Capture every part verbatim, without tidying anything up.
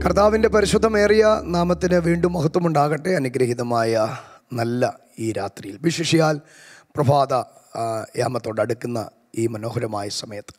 കർത്താവിൻ്റെ പരിശുദ്ധമേറിയ നാമത്തിന് വീണ്ടും മഹത്വമുണ്ടാകട്ടെ. അനുഗ്രഹീതമായ നല്ല ഈ രാത്രിയിൽ, വിശേഷിയാൽ പ്രഭാത യാമത്തോടടുക്കുന്ന ഈ മനോഹരമായ സമയത്ത്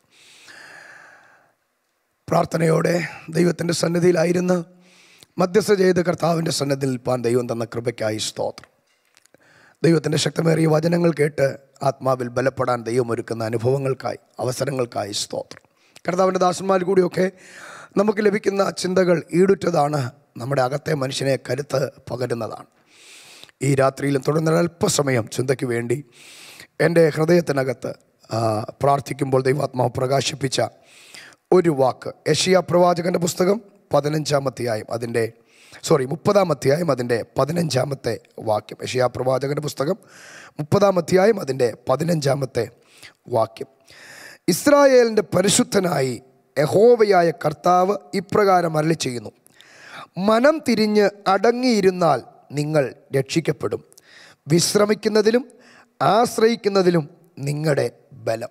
പ്രാർത്ഥനയോടെ ദൈവത്തിൻ്റെ സന്നിധിയിലായിരുന്ന് മധ്യസ്ഥ ചെയ്ത് കർത്താവിൻ്റെ സന്നിധിയിൽ നിൽപ്പാൻ ദൈവം തന്ന കൃപയ്ക്കായി സ്തോത്രം. ദൈവത്തിൻ്റെ ശക്തമേറിയ വചനങ്ങൾ കേട്ട് ആത്മാവിൽ ബലപ്പെടാൻ ദൈവം ഒരുക്കുന്ന അനുഭവങ്ങൾക്കായി, അവസരങ്ങൾക്കായി സ്തോത്രം. കർത്താവിൻ്റെ ദാസന്മാർ കൂടിയൊക്കെ നമുക്ക് ലഭിക്കുന്ന ചിന്തകൾ ഈടുറ്റതാണ്, നമ്മുടെ അകത്തെ മനുഷ്യനെ കരുത്ത് പകരുന്നതാണ്. ഈ രാത്രിയിലും തുടർന്ന് അല്പസമയം ചിന്തയ്ക്ക് വേണ്ടി എൻ്റെ ഹൃദയത്തിനകത്ത് പ്രാർത്ഥിക്കുമ്പോൾ ദൈവാത്മാവ് പ്രകാശിപ്പിച്ച ഒരു വാക്ക് യെശയ്യാ പ്രവാചകൻ്റെ പുസ്തകം പതിനഞ്ചാം അധ്യായം അതിൻ്റെ സോറി മുപ്പതാം അധ്യായം അതിൻ്റെ പതിനഞ്ചാമത്തെ വാക്യം. യെശയ്യാ പ്രവാചകൻ്റെ പുസ്തകം മുപ്പതാം അധ്യായം അതിൻ്റെ പതിനഞ്ചാമത്തെ വാക്യം. ഇസ്രായേലിൻ്റെ പരിശുദ്ധനായി യഹോവയായ കർത്താവ് ഇപ്രകാരം അരുളി ചെയ്യുന്നു, മനം തിരിഞ്ഞ് അടങ്ങിയിരുന്നാൽ നിങ്ങൾ രക്ഷിക്കപ്പെടും, വിശ്രമിക്കുന്നതിലും ആശ്രയിക്കുന്നതിലും നിങ്ങളുടെ ബലം.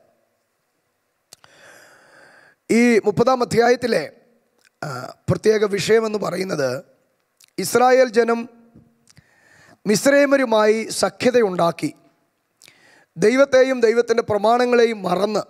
ഈ മുപ്പതാം അധ്യായത്തിലെ പ്രത്യേക വിഷയമെന്ന് പറയുന്നത്, ഇസ്രായേൽ ജനം മിസ്രൈമരുമായി സഖ്യതയുണ്ടാക്കി ദൈവത്തെയും ദൈവത്തിൻ്റെ പ്രമാണങ്ങളെയും മറന്ന്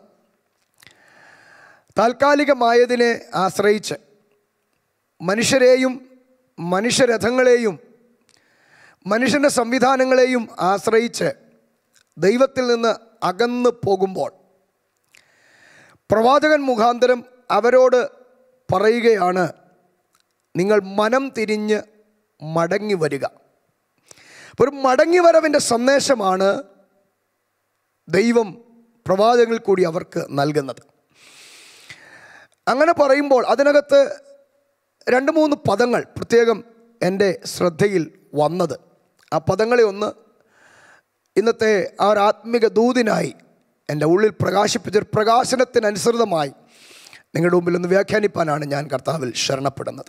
താൽക്കാലികമായതിനെ ആശ്രയിച്ച് മനുഷ്യരെയും മനുഷ്യരഥങ്ങളെയും മനുഷ്യൻ്റെ സംവിധാനങ്ങളെയും ആശ്രയിച്ച് ദൈവത്തിൽ നിന്ന് അകന്നു പോകുമ്പോൾ പ്രവാചകൻ മുഖാന്തരം അവരോട് പറയുകയാണ്, നിങ്ങൾ മനം തിരിഞ്ഞ് മടങ്ങി വരിക. ഒരു മടങ്ങിവരവിൻ്റെ സന്ദേശമാണ് ദൈവം പ്രവാചകനിൽ കൂടി അവർക്ക് നൽകുന്നത്. അങ്ങനെ പറയുമ്പോൾ അതിനകത്ത് രണ്ട് മൂന്ന് പദങ്ങൾ പ്രത്യേകം എൻ്റെ ശ്രദ്ധയിൽ വന്നത്. ആ പദങ്ങളെ ഒന്ന് ഇന്നത്തെ ആ ഒരു ആത്മിക ദൂതിനായി എൻ്റെ ഉള്ളിൽ പ്രകാശിപ്പിച്ചൊരു പ്രകാശനത്തിനനുസൃതമായി നിങ്ങളുടെ മുമ്പിൽ ഒന്ന് വ്യാഖ്യാനിപ്പാനാണ് ഞാൻ കർത്താവിൽ ശരണപ്പെടുന്നത്.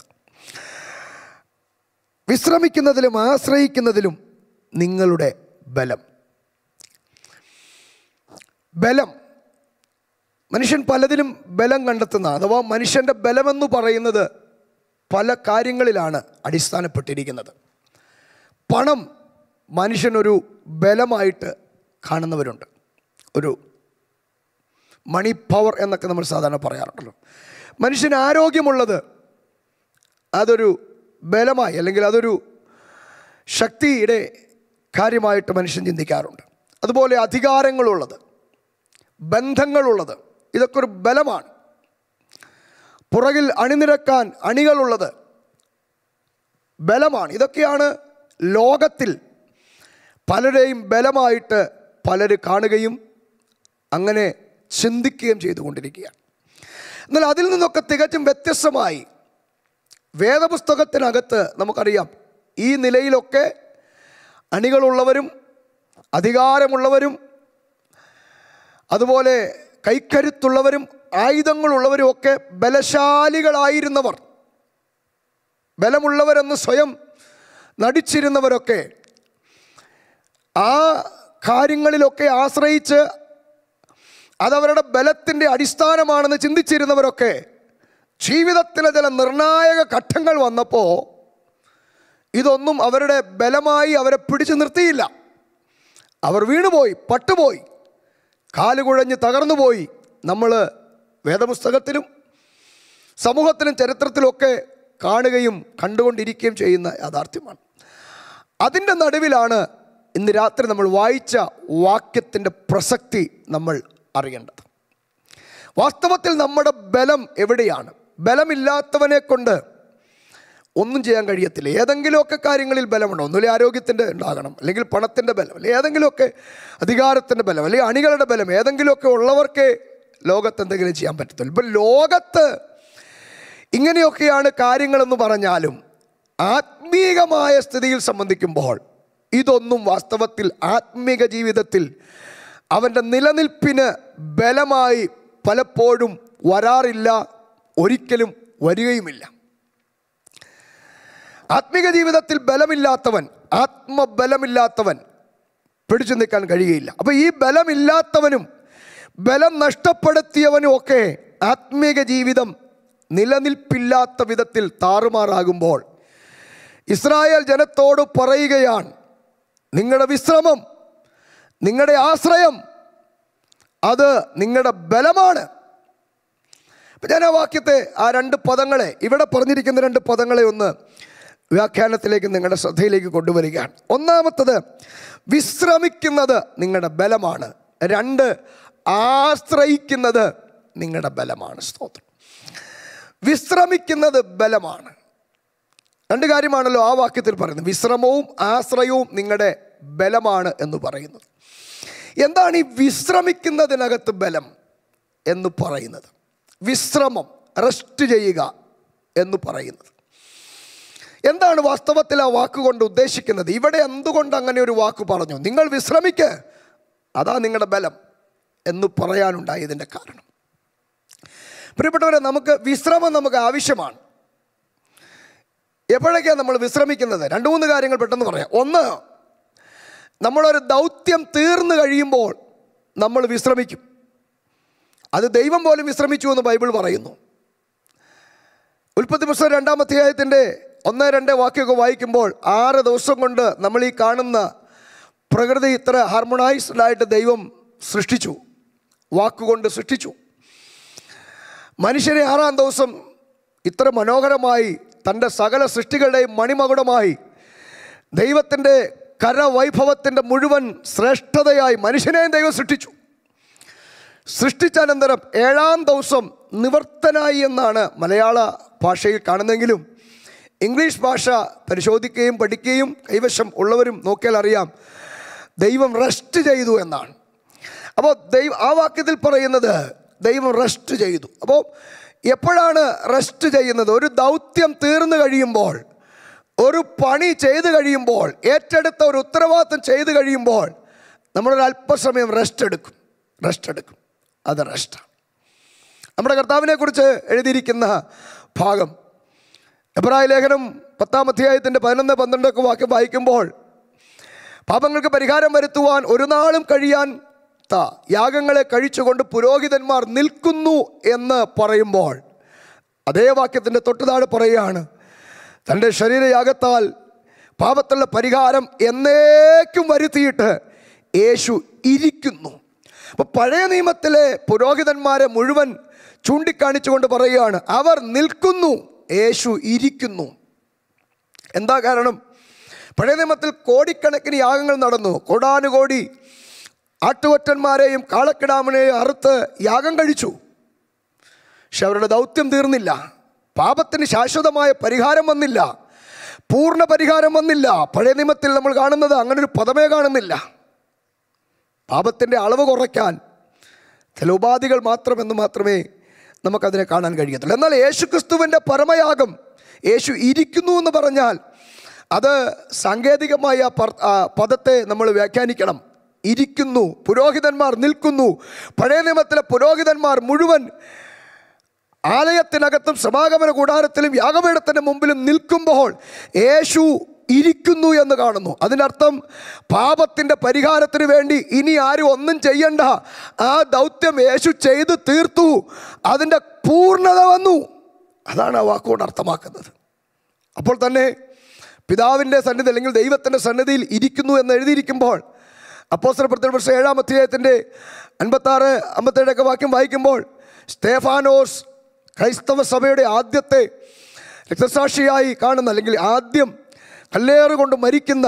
വിശ്രമിക്കുന്നതിലും ആശ്രയിക്കുന്നതിലും നിങ്ങളുടെ ബലം. ബലം മനുഷ്യൻ പലതിലും ബലം കണ്ടെത്തുന്ന, അഥവാ മനുഷ്യൻ്റെ ബലമെന്ന് പറയുന്നത് പല കാര്യങ്ങളിലാണ് അടിസ്ഥാനപ്പെട്ടിരിക്കുന്നത്. പണം മനുഷ്യനൊരു ബലമായിട്ട് കാണുന്നവരുണ്ട്. ഒരു മണി പവർ എന്നൊക്കെ നമ്മൾ സാധാരണ പറയാറുണ്ടല്ലോ. മനുഷ്യന് ആരോഗ്യമുള്ളത് അതൊരു ബലമായി, അല്ലെങ്കിൽ അതൊരു ശക്തിയുടെ കാര്യമായിട്ട് മനുഷ്യൻ ചിന്തിക്കാറുണ്ട്. അതുപോലെ അധികാരങ്ങളുള്ളത്, ബന്ധങ്ങളുള്ളത്, ഇതൊക്കെ ഒരു ബലമാണ്. പുറകിൽ അണിനിരക്കാൻ അണികളുള്ളത് ബലമാണ്. ഇതൊക്കെയാണ് ലോകത്തിൽ പലരെയും ബലമായിട്ട് പലർ കാണുകയും അങ്ങനെ ചിന്തിക്കുകയും ചെയ്തുകൊണ്ടിരിക്കുകയാണ്. എന്നാൽ അതിൽ നിന്നൊക്കെ തികച്ചും വ്യത്യസ്തമായി വേദപുസ്തകത്തിനകത്ത് നമുക്കറിയാം, ഈ നിലയിലൊക്കെ അണികളുള്ളവരും അധികാരമുള്ളവരും അതുപോലെ കൈക്കരുത്തുള്ളവരും ആയുധങ്ങളുള്ളവരും ഒക്കെ ബലശാലികളായിരുന്നവർ, ബലമുള്ളവരെന്ന് സ്വയം നടിച്ചിരുന്നവരൊക്കെ, ആ കാര്യങ്ങളിലൊക്കെ ആശ്രയിച്ച് അതവരുടെ ബലത്തിൻ്റെ അടിസ്ഥാനമാണെന്ന് ചിന്തിച്ചിരുന്നവരൊക്കെ ജീവിതത്തിലെ ചില നിർണായക ഘട്ടങ്ങൾ വന്നപ്പോൾ ഇതൊന്നും അവരുടെ ബലമായി അവരെ പിടിച്ചു നിർത്തിയില്ല. അവർ വീണുപോയി, പട്ടുപോയി, കാലുകുഴഞ്ഞ് തകർന്നുപോയി. നമ്മൾ വേദപുസ്തകത്തിലും സമൂഹത്തിലും ചരിത്രത്തിലൊക്കെ കാണുകയും കണ്ടുകൊണ്ടിരിക്കുകയും ചെയ്യുന്ന യാഥാർത്ഥ്യമാണ്. അതിൻ്റെ നടുവിലാണ് ഇന്ന് രാത്രി നമ്മൾ വായിച്ച വാക്യത്തിൻ്റെ പ്രസക്തി നമ്മൾ അറിയേണ്ടത്. വാസ്തവത്തിൽ നമ്മുടെ ബലം എവിടെയാണ്? ബലമില്ലാത്തവനെ കൊണ്ട് ഒന്നും ചെയ്യാൻ കഴിയത്തില്ല. ഏതെങ്കിലുമൊക്കെ കാര്യങ്ങളിൽ ബലമുണ്ടോ? ഒന്നുമില്ല ആരോഗ്യത്തിൻ്റെ ഉണ്ടാകണം, അല്ലെങ്കിൽ പണത്തിൻ്റെ ബലം, അല്ലെങ്കിൽ ഏതെങ്കിലുമൊക്കെ അധികാരത്തിൻ്റെ ബലം, അല്ലെങ്കിൽ അണികളുടെ ബലം, ഏതെങ്കിലുമൊക്കെ ഉള്ളവർക്ക് ലോകത്ത് എന്തെങ്കിലും ചെയ്യാൻ പറ്റത്തില്ല. ഇപ്പം ലോകത്ത് ഇങ്ങനെയൊക്കെയാണ് കാര്യങ്ങളെന്ന് പറഞ്ഞാലും ആത്മീകമായ സ്ഥിതിയിൽ സംബന്ധിക്കുമ്പോൾ ഇതൊന്നും വാസ്തവത്തിൽ ആത്മീക ജീവിതത്തിൽ അവൻ്റെ നിലനിൽപ്പിന് ബലമായി പലപ്പോഴും വരാറില്ല, ഒരിക്കലും വരികയുമില്ല. ആത്മീക ജീവിതത്തിൽ ബലമില്ലാത്തവൻ, ആത്മബലമില്ലാത്തവൻ പിടിച്ചു നിൽക്കാൻ കഴിയുകയില്ല. അപ്പോൾ ഈ ബലമില്ലാത്തവനും ബലം നഷ്ടപ്പെടുത്തിയവനും ഒക്കെ ആത്മീക ജീവിതം നിലനിൽപ്പില്ലാത്ത വിധത്തിൽ താറുമാറാകുമ്പോൾ ഇസ്രായേൽ ജനത്തോട് പറയുകയാണ്, നിങ്ങളുടെ വിശ്രമം, നിങ്ങളുടെ ആശ്രയം അത് നിങ്ങളുടെ ബലമാണ്. അപ്പം ഞാൻ ആ വാക്യത്തെ, ആ രണ്ട് പദങ്ങളെ, ഇവിടെ പറഞ്ഞിരിക്കുന്ന രണ്ട് പദങ്ങളെ ഒന്ന് വ്യാഖ്യാനത്തിലേക്ക് നിങ്ങളുടെ ശ്രദ്ധയിലേക്ക് കൊണ്ടുവരികയാണ്. ഒന്നാമത്തത്, വിശ്രമിക്കുന്നത് നിങ്ങളുടെ ബലമാണ്. രണ്ട്, ആശ്രയിക്കുന്നത് നിങ്ങളുടെ ബലമാണ്. സ്തോത്രം. വിശ്രമിക്കുന്നത് ബലമാണ്. രണ്ട് കാര്യമാണല്ലോ ആ വാക്യത്തിൽ പറയുന്നത്. വിശ്രമവും ആശ്രയവും നിങ്ങളുടെ ബലമാണ് എന്ന് പറയുന്നത്. എന്താണ് ഈ വിശ്രമിക്കുന്നതിനകത്ത് ബലം എന്ന് പറയുന്നത്? വിശ്രമം, റെസ്റ്റ് ചെയ്യുക എന്ന് പറയുന്നത് എന്താണ് വാസ്തവത്തിൽ ആ വാക്കുകൊണ്ട് ഉദ്ദേശിക്കുന്നത്? ഇവിടെ എന്തുകൊണ്ട് അങ്ങനെ ഒരു വാക്ക് പറഞ്ഞു? നിങ്ങൾ വിശ്രമിക്ക്, അതാ നിങ്ങളുടെ ബലം എന്ന് പറയാനുണ്ടായതിൻ്റെ കാരണം. പ്രിയപ്പെട്ടവരെ, നമുക്ക് വിശ്രമം നമുക്ക് ആവശ്യമാണ്. എപ്പോഴൊക്കെയാണ് നമ്മൾ വിശ്രമിക്കുന്നത്? രണ്ട് മൂന്ന് കാര്യങ്ങൾ പെട്ടെന്ന് പറയാം. ഒന്ന്, നമ്മളൊരു ദൗത്യം തീർന്നു കഴിയുമ്പോൾ നമ്മൾ വിശ്രമിക്കും. അത് ദൈവം പോലും വിശ്രമിച്ചു എന്ന് ബൈബിൾ പറയുന്നു. ഉൽപ്പത്തി പുസ്തകം രണ്ടാം അധ്യായത്തിൻ്റെ ഒന്ന് രണ്ട് വാക്യമൊക്കെ വായിക്കുമ്പോൾ, ആറ് ദിവസം കൊണ്ട് നമ്മൾ ഈ കാണുന്ന പ്രകൃതി ഇത്ര ഹാർമോണൈസ്ഡ് ആയിട്ട് ദൈവം സൃഷ്ടിച്ചു, വാക്കുകൊണ്ട് സൃഷ്ടിച്ചു. മനുഷ്യനെ ആറാം ദിവസം ഇത്ര മനോഹരമായി തൻ്റെ സകല സൃഷ്ടികളുടെയും മണിമകുടമായി ദൈവത്തിൻ്റെ കരവൈഭവത്തിൻ്റെ മുഴുവൻ ശ്രേഷ്ഠതയായി മനുഷ്യനെയും ദൈവം സൃഷ്ടിച്ചു. സൃഷ്ടിച്ചനന്തരം ഏഴാം ദിവസം നിവർത്തനായി എന്നാണ് മലയാള ഭാഷയിൽ കാണുന്നെങ്കിലും ഇംഗ്ലീഷ് ഭാഷ പരിശോധിക്കുകയും പഠിക്കുകയും കൈവശം ഉള്ളവരും നോക്കിയാൽ അറിയാം, ദൈവം റെസ്റ്റ് ചെയ്തു എന്നാണ്. അപ്പോൾ ദൈവം ആ വാക്യത്തിൽ പറയുന്നത് ദൈവം റെസ്റ്റ് ചെയ്തു. അപ്പോൾ എപ്പോഴാണ് റെസ്റ്റ് ചെയ്യുന്നത്? ഒരു ദൗത്യം തീർന്നു കഴിയുമ്പോൾ, ഒരു പണി ചെയ്തു കഴിയുമ്പോൾ, ഏറ്റെടുത്ത ഒരു ഉത്തരവാദിത്വം ചെയ്തു കഴിയുമ്പോൾ നമ്മളൊരു അല്പസമയം റെസ്റ്റ് എടുക്കും. റെസ്റ്റ് എടുക്കും അത് റെസ്റ്റാണ്. നമ്മുടെ കർത്താവിനെ കുറിച്ച് എഴുതിയിരിക്കുന്ന ഭാഗം എബ്രായ ലേഖനം പത്താം അധ്യായത്തിൻ്റെ പതിനൊന്ന് പന്ത്രണ്ടൊക്കെ വാക്യം വായിക്കുമ്പോൾ, പാപങ്ങൾക്ക് പരിഹാരം വരുത്തുവാൻ ഒരു നാളും കഴിയാൻ യാഗങ്ങളെ കഴിച്ചുകൊണ്ട് പുരോഹിതന്മാർ നിൽക്കുന്നു എന്ന് പറയുമ്പോൾ, അതേ വാക്യത്തിൻ്റെ തൊട്ടുതാഴെ പറയുകയാണ്, തൻ്റെ ശരീരയാഗത്താൽ പാപത്തുള്ള പരിഹാരം എന്നേക്കും വരുത്തിയിട്ട് യേശു ഇരിക്കുന്നു. അപ്പോൾ പഴയ നിയമത്തിലെ പുരോഹിതന്മാരെ മുഴുവൻ ചൂണ്ടിക്കാണിച്ചുകൊണ്ട് പറയുകയാണ്, അവർ നിൽക്കുന്നു, യേശു ഇരിക്കുന്നു. എന്താ കാരണം? പഴയ നിയമത്തിൽ കോടിക്കണക്കിന് യാഗങ്ങൾ നടന്നു. കോടാനുകോടി ആട്ടുകൊറ്റന്മാരെയും കാളക്കിടാമനെയും അറുത്ത് യാഗം കഴിച്ചു. പക്ഷെ അവരുടെ ദൗത്യം തീർന്നില്ല. പാപത്തിന് ശാശ്വതമായ പരിഹാരം വന്നില്ല, പൂർണ്ണ പരിഹാരം വന്നില്ല. പഴയ നിയമത്തിൽ നമ്മൾ കാണുന്നത് അങ്ങനൊരു പദമേ കാണുന്നില്ല. പാപത്തിൻ്റെ അളവ് കുറയ്ക്കാൻ ചില ഉപാധികൾ മാത്രമെന്ന് മാത്രമേ നമുക്കതിനെ കാണാൻ കഴിയത്തുള്ളൂ. എന്നാൽ യേശുക്രിസ്തുവിൻ്റെ പരമയാഗം, യേശു ഇരിക്കുന്നു എന്ന് പറഞ്ഞാൽ അത് സാങ്കേതികമായ പദത്തെ നമ്മൾ വ്യാഖ്യാനിക്കണം. ഇരിക്കുന്നു, പുരോഹിതന്മാർ നിൽക്കുന്നു. പഴയ നിയമത്തിലെ പുരോഹിതന്മാർ മുഴുവൻ ആലയത്തിനകത്തും സമാഗമന കൂടാരത്തിലും യാഗപീഠത്തിൻ്റെ മുമ്പിലും നിൽക്കുമ്പോൾ യേശു ഇരിക്കുന്നു എന്ന് കാണുന്നു. അതിനർത്ഥം പാപത്തിൻ്റെ പരിഹാരത്തിന് വേണ്ടി ഇനി ആരും ഒന്നും ചെയ്യണ്ട, ആ ദൗത്യം യേശു ചെയ്തു തീർത്തു, അതിൻ്റെ പൂർണ്ണത വന്നു. അതാണ് ആ വാക്കുകൊണ്ട് അർത്ഥമാക്കുന്നത്. അപ്പോൾ തന്നെ പിതാവിൻ്റെ സന്നിധി അല്ലെങ്കിൽ ദൈവത്തിൻ്റെ സന്നിധിയിൽ ഇരിക്കുന്നു എന്ന് എഴുതിയിരിക്കുമ്പോൾ, അപ്പോസ്തലപ്രവൃത്തികളുടെ പുസ്തകം ഏഴാം അധ്യായത്തിൻ്റെ അൻപത്താറ് അമ്പത്തേഴൊക്കെ വാക്യം വായിക്കുമ്പോൾ, സ്തേഫാനോസ് ക്രൈസ്തവ സഭയുടെ ആദ്യത്തെ രക്തസാക്ഷിയായി കാണുന്ന, അല്ലെങ്കിൽ ആദ്യം കല്ലേറ് കൊണ്ട് മരിക്കുന്ന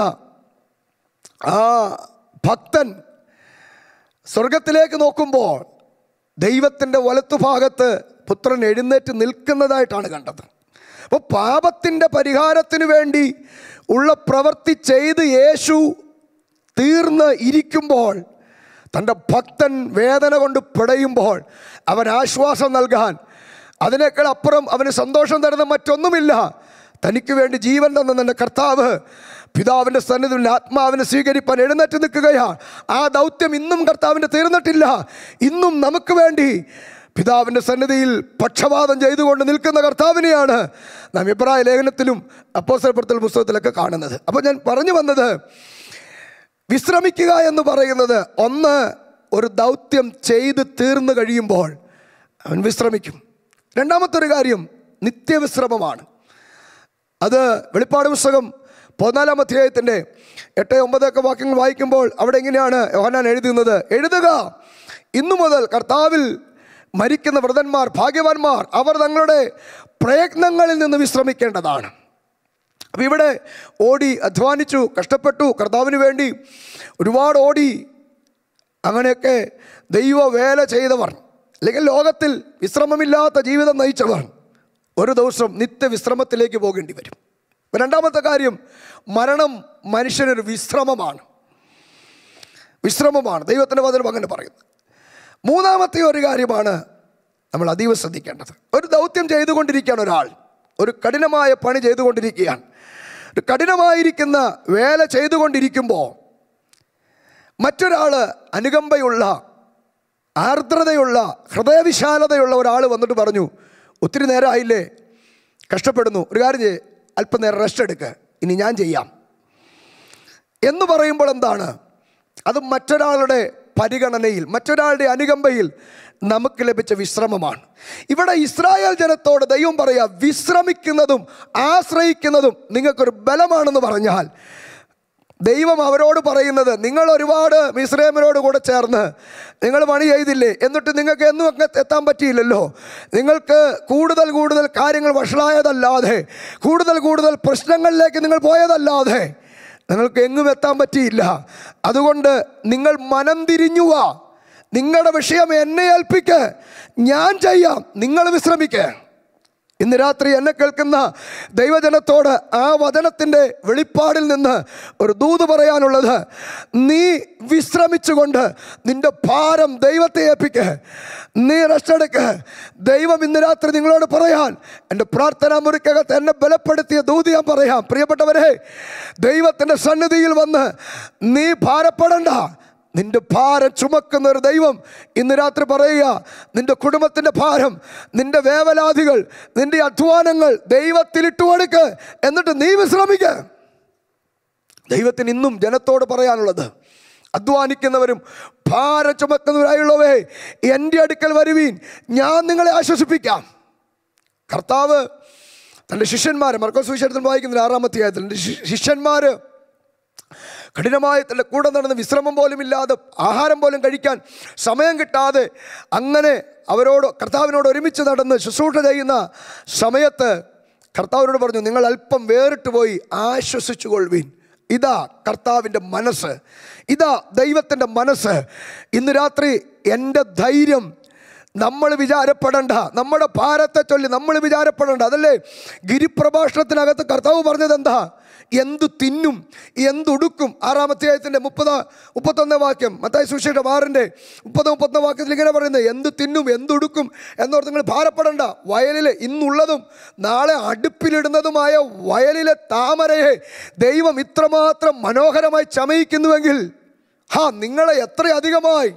ആ ഭക്തൻ സ്വർഗത്തിലേക്ക് നോക്കുമ്പോൾ ദൈവത്തിൻ്റെ വലത്തുഭാഗത്ത് പുത്രൻ എഴുന്നേറ്റ് നിൽക്കുന്നതായിട്ടാണ് കണ്ടത്. അപ്പോൾ പാപത്തിൻ്റെ പരിഹാരത്തിന് വേണ്ടി ഉള്ള പ്രവൃത്തി ചെയ്ത് യേശു തീർന്ന് ഇരിക്കുമ്പോൾ, തൻ്റെ ഭക്തൻ വേദന കൊണ്ട് പിടയുമ്പോൾ അവൻ ആശ്വാസം നൽകാൻ, അതിനേക്കാൾ അപ്പുറം അവന് സന്തോഷം തരുന്ന മറ്റൊന്നുമില്ല. തനിക്ക് വേണ്ടി ജീവൻ തന്ന തൻ്റെ കർത്താവ് പിതാവിൻ്റെ സന്നിധിയിൽ ആത്മാവിനെ സ്വീകരിപ്പാൻ എഴുന്നേറ്റ് നിൽക്കുകയാണ്. ആ ദൗത്യം ഇന്നും കർത്താവിൻ്റെ തീർന്നിട്ടില്ല. ഇന്നും നമുക്ക് വേണ്ടി പിതാവിൻ്റെ സന്നിധിയിൽ പക്ഷപാതം ചെയ്തുകൊണ്ട് നിൽക്കുന്ന കർത്താവിനെയാണ് നാം എബ്രായ ലേഖനത്തിലും അപ്പോസ്തലപ്രവൃത്തികളുടെ പുസ്തകത്തിലൊക്കെ കാണുന്നത്. അപ്പോൾ ഞാൻ പറഞ്ഞു വന്നത്, വിശ്രമിക്കുക എന്ന് പറയുന്നത്, ഒന്ന്, ഒരു ദൗത്യം ചെയ്ത് തീർന്നു കഴിയുമ്പോൾ അവൻ വിശ്രമിക്കും. രണ്ടാമത്തെ ഒരു കാര്യം, നിത്യവിശ്രമമാണ്. അത് വെളിപ്പാട് പുസ്തകം പതിനാലാം അധ്യായത്തിൻ്റെ എട്ട് ഒമ്പതൊക്കെ വാക്യങ്ങൾ വായിക്കുമ്പോൾ അവിടെ എങ്ങനെയാണ് യോഹന്നാൻ എഴുതുന്നത്? എഴുതുക, ഇന്നു മുതൽ കർത്താവിൽ മരിക്കുന്ന വ്രതന്മാർ ഭാഗ്യവാന്മാർ, അവർ തങ്ങളുടെ പ്രയത്നങ്ങളിൽ നിന്ന് വിശ്രമിക്കേണ്ടതാണ്. അപ്പം ഇവിടെ ഓടി അധ്വാനിച്ചു, കഷ്ടപ്പെട്ടു, കർത്താവിന് വേണ്ടി ഒരുപാട് ഓടി, അങ്ങനെയൊക്കെ ദൈവ വേല ചെയ്തവർ, അല്ലെങ്കിൽ ലോകത്തിൽ വിശ്രമമില്ലാത്ത ജീവിതം നയിച്ചവർ ഒരു ദിവസം നിത്യവിശ്രമത്തിലേക്ക് പോകേണ്ടി വരും. രണ്ടാമത്തെ കാര്യം, മരണം മനുഷ്യനൊരു വിശ്രമമാണ്. വിശ്രമമാണ് ദൈവത്തിൻ്റെ വചനം അങ്ങനെ പറയുന്നത്. മൂന്നാമത്തെ ഒരു കാര്യമാണ് നമ്മൾ അതീവ ശ്രദ്ധിക്കേണ്ടത്. ഒരു ദൗത്യം ചെയ്തുകൊണ്ടിരിക്കുകയാണ് ഒരാൾ, ഒരു കഠിനമായ പണി ചെയ്തുകൊണ്ടിരിക്കുകയാണ്. ഒരു കഠിനമായിരിക്കുന്ന വേല ചെയ്തുകൊണ്ടിരിക്കുമ്പോൾ മറ്റൊരാൾ അനുകമ്പയുള്ള, ആർദ്രതയുള്ള, ഹൃദയവിശാലതയുള്ള ഒരാൾ വന്നിട്ട് പറഞ്ഞു, ഒത്തിരി നേരമായില്ലേ, കഷ്ടപ്പെടുന്നു, ഒരു കാര്യം ചെയ്യ്, അല്പനേരം റെസ്റ്റ് എടുക്കുക, ഇനി ഞാൻ ചെയ്യാം എന്ന് പറയുമ്പോൾ എന്താണ്? അത് മറ്റൊരാളുടെ പരിഗണനയിൽ, മറ്റൊരാളുടെ അനുകമ്പയിൽ നമുക്ക് ലഭിച്ച വിശ്രമമാണ്. ഇവിടെ ഇസ്രായേൽ ജനത്തോട് ദൈവം പറയുക, വിശ്രമിക്കുന്നതും ആശ്രയിക്കുന്നതും നിങ്ങൾക്കൊരു ബലമാണെന്ന് പറഞ്ഞാൽ, ദൈവം അവരോട് പറയുന്നത്, നിങ്ങൾ ഒരുപാട് മിസ്രൈമ്യരോട് കൂടെ ചേർന്ന് നിങ്ങൾ പണി ചെയ്തില്ലേ, എന്നിട്ട് നിങ്ങൾക്ക് എന്നും ഒക്കെ എത്താൻ പറ്റിയില്ലല്ലോ. നിങ്ങൾക്ക് കൂടുതൽ കൂടുതൽ കാര്യങ്ങൾ വഷളായതല്ലാതെ, കൂടുതൽ കൂടുതൽ പ്രശ്നങ്ങളിലേക്ക് നിങ്ങൾ പോയതല്ലാതെ നിങ്ങൾക്ക് എങ്ങും എത്താൻ പറ്റിയില്ല. അതുകൊണ്ട് നിങ്ങൾ മനം തിരിഞ്ഞുക, നിങ്ങളുടെ വിഷയം എന്നെ ഏൽപ്പിക്ക്, ഞാൻ ചെയ്യാം, നിങ്ങൾ വിശ്രമിക്കുക. ഇന്ന് രാത്രി എന്നെ കേൾക്കുന്ന ദൈവജനത്തോട് ആ വചനത്തിൻ്റെ വെളിപ്പാടിൽ നിന്ന് ഒരു ദൂത് പറയാനുള്ളത്, നീ വിശ്രമിച്ചുകൊണ്ട് നിൻ്റെ ഭാരം ദൈവത്തെ ഏൽപ്പിക്ക്, നീ റെസ്റ്റ് എടുക്ക്. ദൈവം ഇന്ന് രാത്രി നിങ്ങളോട് പറയാൻ, എൻ്റെ പ്രാർത്ഥനാ മുറിക്കകത്ത് എന്നെ ബലപ്പെടുത്തിയ ദൂത് ഞാൻ പറയാം. പ്രിയപ്പെട്ടവരെ, ദൈവത്തിൻ്റെ സന്നിധിയിൽ വന്ന് നീ ഭാരപ്പെടണ്ട, നിന്റെ ഭാരം ചുമക്കുന്ന ഒരു ദൈവം ഇന്ന് രാത്രി പറയുക, നിന്റെ കുടുംബത്തിൻ്റെ ഭാരം, നിന്റെ വേവലാതികൾ, നിന്റെ അധ്വാനങ്ങൾ ദൈവത്തിലിട്ട് കൊടുക്ക്, എന്നിട്ട് നീ വിശ്രമിക്കുക. ദൈവത്തിന് ഇന്നും ജനത്തോട് പറയാനുള്ളത്, അധ്വാനിക്കുന്നവരും ഭാരം ചുമക്കുന്നവരായുള്ളവേ, എൻ്റെ അടുക്കൽ വരുവീൻ, ഞാൻ നിങ്ങളെ ആശ്വസിപ്പിക്കാം. കർത്താവ് തൻ്റെ ശിഷ്യന്മാർ, മർക്കോസ് സുവിശേഷത്തിൽ വായിക്കുന്ന ആറാമത്തെ അധ്യായത്തിൽ, എൻ്റെ ശിഷ്യന്മാർ കഠിനമായി തൻ്റെ കൂടെ നടന്ന് വിശ്രമം പോലും ഇല്ലാതെ, ആഹാരം പോലും കഴിക്കാൻ സമയം കിട്ടാതെ, അങ്ങനെ അവരോട് കർത്താവിനോട് ഒരുമിച്ച് നടന്ന് ശുശ്രൂഷ ചെയ്യുന്ന സമയത്ത് കർത്താവിനോട് പറഞ്ഞു, നിങ്ങൾ അല്പം വേറിട്ട് പോയി ആശ്വസിച്ചു കൊള്ളുവീൻ. ഇതാ കർത്താവിൻ്റെ മനസ്സ്, ഇതാ ദൈവത്തിൻ്റെ മനസ്സ്. ഇന്ന് രാത്രി എൻ്റെ ധൈര്യം നമ്മൾ വിചാരപ്പെടേണ്ട, നമ്മുടെ ഭാരത്തെ ചൊല്ലി നമ്മൾ വിചാരപ്പെടേണ്ട. അതല്ലേ ഗിരിപ്രഭാഷണത്തിനകത്ത് കർത്താവ് പറഞ്ഞത് എന്താ? എന്തു തിന്നും എന്തുടുക്കും. ആറാമത്തെ അധ്യായത്തിൻ്റെ മുപ്പത് മുപ്പത്തൊന്ന് വാക്യം, മത്തായി സുവിശേഷം ആറിൻ്റെ മുപ്പത് മുപ്പത്തൊന്ന് വാക്യത്തിൽ ഇങ്ങനെ പറയുന്നത്, എന്തു തിന്നും എന്തുടുക്കും എന്നോർത്ത് നിങ്ങൾ ഭാരപ്പെടേണ്ട. വയലിൽ ഇന്നുള്ളതും നാളെ അടുപ്പിലിടുന്നതുമായ വയലിലെ താമരയെ ദൈവം ഇത്രമാത്രം മനോഹരമായി ചമയിക്കുന്നുവെങ്കിൽ, ഹാ നിങ്ങളെ എത്രയധികമായി.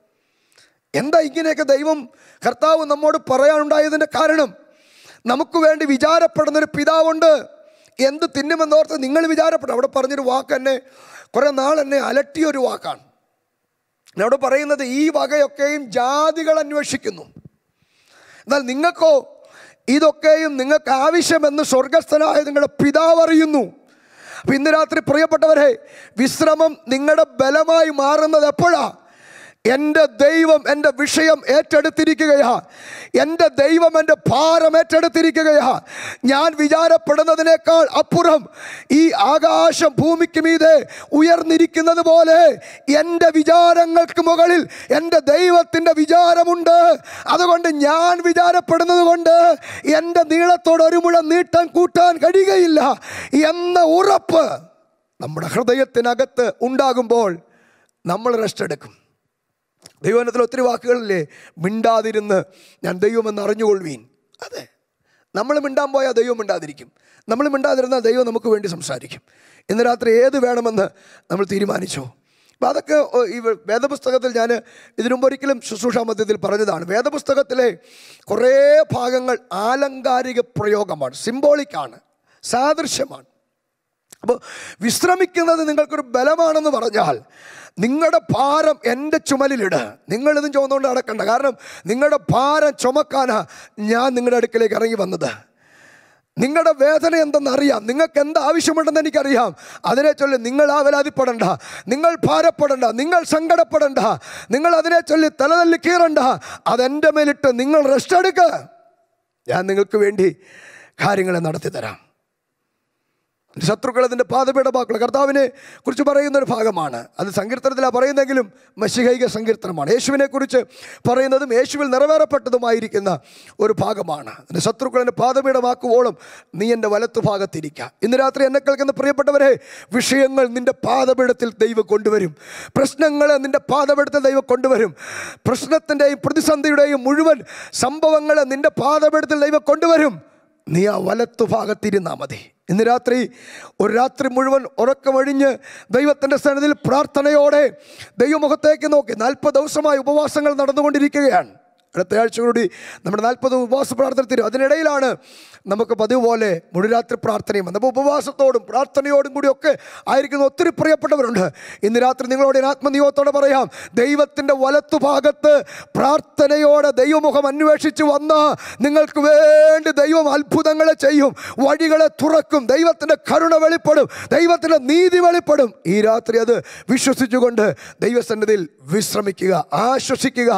എന്താ ഇങ്ങനെയൊക്കെ ദൈവം കർത്താവ് നമ്മോട് പറയാനുണ്ടായതിൻ്റെ കാരണം, നമുക്ക് വേണ്ടി വിചാരപ്പെടുന്നൊരു പിതാവുണ്ട്. എന്ത് തിന്നുമെന്നോർത്ത് നിങ്ങൾ വിചാരപ്പെടും. അവിടെ പറഞ്ഞൊരു വാക്ക് എന്നെ കുറേ നാൾ എന്നെ അലട്ടിയൊരു വാക്കാണ്. അവിടെ പറയുന്നത്, ഈ വകയൊക്കെയും ജാതികൾ അന്വേഷിക്കുന്നു, എന്നാൽ നിങ്ങൾക്കോ ഇതൊക്കെയും നിങ്ങൾക്ക് ആവശ്യമെന്ന് സ്വർഗസ്ഥനായ നിങ്ങളുടെ പിതാവ് അറിയുന്നു. അപ്പം ഇന്ന് രാത്രി പ്രിയപ്പെട്ടവരെ, വിശ്രമം നിങ്ങളുടെ ബലമായി മാറുന്നത് എപ്പോഴാ? എൻ്റെ ദൈവം എൻ്റെ വിഷയം ഏറ്റെടുത്തിരിക്കുകയാ, എൻ്റെ ദൈവം എൻ്റെ ഭാരം ഏറ്റെടുത്തിരിക്കുകയാ. ഞാൻ വിചാരപ്പെടുന്നതിനേക്കാൾ അപ്പുറം ഈ ആകാശം ഭൂമിക്ക് മീതെ ഉയർന്നിരിക്കുന്നത് പോലെ എൻ്റെ വിചാരങ്ങൾക്ക് മുകളിൽ എൻ്റെ ദൈവത്തിൻ്റെ വിചാരമുണ്ട്. അതുകൊണ്ട് ഞാൻ വിചാരപ്പെടുന്നത് കൊണ്ട് എൻ്റെ നീളത്തോട് ഒരു മുഴം നീട്ടാൻ കൂട്ടാൻ കഴിയുകയില്ല എന്ന ഉറപ്പ് നമ്മുടെ ഹൃദയത്തിനകത്ത് ഉണ്ടാകുമ്പോൾ നമ്മൾ റെസ്റ്റ് എടുക്കും. ദൈവവചനത്തിൽ ഒത്തിരി വാക്കുകളില്ലേ, മിണ്ടാതിരുന്ന് ഞാൻ ദൈവമെന്ന് അറിഞ്ഞുകൊള്ളുവീൻ. അതെ, നമ്മൾ മിണ്ടാൻ പോയാൽ ദൈവം മിണ്ടാതിരിക്കും, നമ്മൾ മിണ്ടാതിരുന്നാൽ ദൈവം നമുക്ക് വേണ്ടി സംസാരിക്കും. ഇന്ന് രാത്രി ഏത് വേണമെന്ന് നമ്മൾ തീരുമാനിച്ചോ? അപ്പം അതൊക്കെ ഈ വേദപുസ്തകത്തിൽ ഞാൻ ഇതിനുമ്പ് ഒരിക്കലും ശുശ്രൂഷാ മധ്യത്തിൽ പറഞ്ഞതാണ്. വേദപുസ്തകത്തിലെ കുറേ ഭാഗങ്ങൾ ആലങ്കാരിക പ്രയോഗമാണ്, സിംബോളിക്കാണ്, സാദൃശ്യമാണ്. അപ്പോൾ വിശ്രമിക്കുന്നത് നിങ്ങൾക്കൊരു ബലമാണെന്ന് പറഞ്ഞാൽ, നിങ്ങളുടെ ഭാരം എൻ്റെ ചുമലിലിട്. നിങ്ങളിതും ചുമന്നുകൊണ്ട് നടക്കണ്ട, കാരണം നിങ്ങളുടെ ഭാരം ചുമക്കാനാ ഞാൻ നിങ്ങളുടെ അടുക്കലേക്ക് ഇറങ്ങി വന്നത്. നിങ്ങളുടെ വേദന എന്തെന്നറിയാം, നിങ്ങൾക്ക് എന്ത് ആവശ്യമുണ്ടെന്ന് എനിക്കറിയാം. അതിനെ ചൊല്ലി നിങ്ങൾ ആവലാതിപ്പെടണ്ട, നിങ്ങൾ ഭാരപ്പെടണ്ട, നിങ്ങൾ സങ്കടപ്പെടണ്ട, നിങ്ങൾ അതിനെ ചൊല്ലി തലതല്ലി കീറണ്ട. അതെൻ്റെ മേലിട്ട് നിങ്ങൾ റെസ്റ്റ് എടുക്കുക, ഞാൻ നിങ്ങൾക്ക് വേണ്ടി കാര്യങ്ങളെ നടത്തി തരാം. ശത്രുക്കൾ അതിൻ്റെ പാദപീഠമാക്കൾ കർത്താവിനെ കുറിച്ച് പറയുന്നൊരു ഭാഗമാണ്. അത് സങ്കീർത്തനത്തിലാണ് പറയുന്നെങ്കിലും മശിഹൈക സങ്കീർത്തനമാണ്. യേശുവിനെ കുറിച്ച് പറയുന്നതും യേശുവിൽ നിറവേറപ്പെട്ടതുമായിരിക്കുന്ന ഒരു ഭാഗമാണ്. എൻ്റെ ശത്രുക്കൾ എൻ്റെ പാദപീഠമാക്കുവോളം നീ എൻ്റെ വലത്തു ഭാഗത്തിരിക്കുക. ഇന്ന് രാത്രി എന്നെ കേൾക്കുന്ന പ്രിയപ്പെട്ടവരെ, വിഷയങ്ങൾ നിൻ്റെ പാദപീഠത്തിൽ ദൈവം കൊണ്ടുവരും. പ്രശ്നങ്ങൾ നിൻ്റെ പാദപീഠത്തിൽ ദൈവം കൊണ്ടുവരും. പ്രശ്നത്തിൻ്റെയും പ്രതിസന്ധിയുടെയും മുഴുവൻ സംഭവങ്ങൾ നിൻ്റെ പാദപീഠത്തിൽ ദൈവം കൊണ്ടുവരും. നീ ആ വലത്തു ഭാഗത്തിരുന്നാൽ മതി. ഇന്ന് രാത്രി ഒരു രാത്രി മുഴുവൻ ഉറക്കമൊഴിഞ്ഞ് ദൈവത്തിൻ്റെ സന്നിധിയിൽ പ്രാർത്ഥനയോടെ ദൈവമുഖത്തേക്ക് നോക്കി നാൽപ്പത് ദിവസമായി ഉപവാസങ്ങൾ നടന്നുകൊണ്ടിരിക്കുകയാണ്. അടുത്ത ആഴ്ച കൂടി നമ്മുടെ നാൽപ്പത് ഉപവാസ പ്രാർത്ഥന തരും. അതിനിടയിലാണ് നമുക്ക് പതിവ് പോലെ മുഴുരാത്രി പ്രാർത്ഥനയും അപ്പോൾ ഉപവാസത്തോടും പ്രാർത്ഥനയോടും കൂടിയൊക്കെ ആയിരിക്കുന്ന ഒത്തിരി പ്രിയപ്പെട്ടവരുണ്ട്. ഇന്ന് രാത്രി നിങ്ങളോട് ആത്മനിയോഗത്തോടെ പറയാം, ദൈവത്തിൻ്റെ വലത്തുഭാഗത്ത് പ്രാർത്ഥനയോടെ ദൈവമുഖം അന്വേഷിച്ച് വന്ന നിങ്ങൾക്ക് വേണ്ടി ദൈവം അത്ഭുതങ്ങളെ ചെയ്യും, വഴികളെ തുറക്കും, ദൈവത്തിൻ്റെ കരുണ വെളിപ്പെടും, ദൈവത്തിൻ്റെ നീതി വെളിപ്പെടും. ഈ രാത്രി അത് വിശ്വസിച്ചുകൊണ്ട് ദൈവസന്നിധിയിൽ വിശ്രമിക്കുക, ആശ്വസിക്കുക.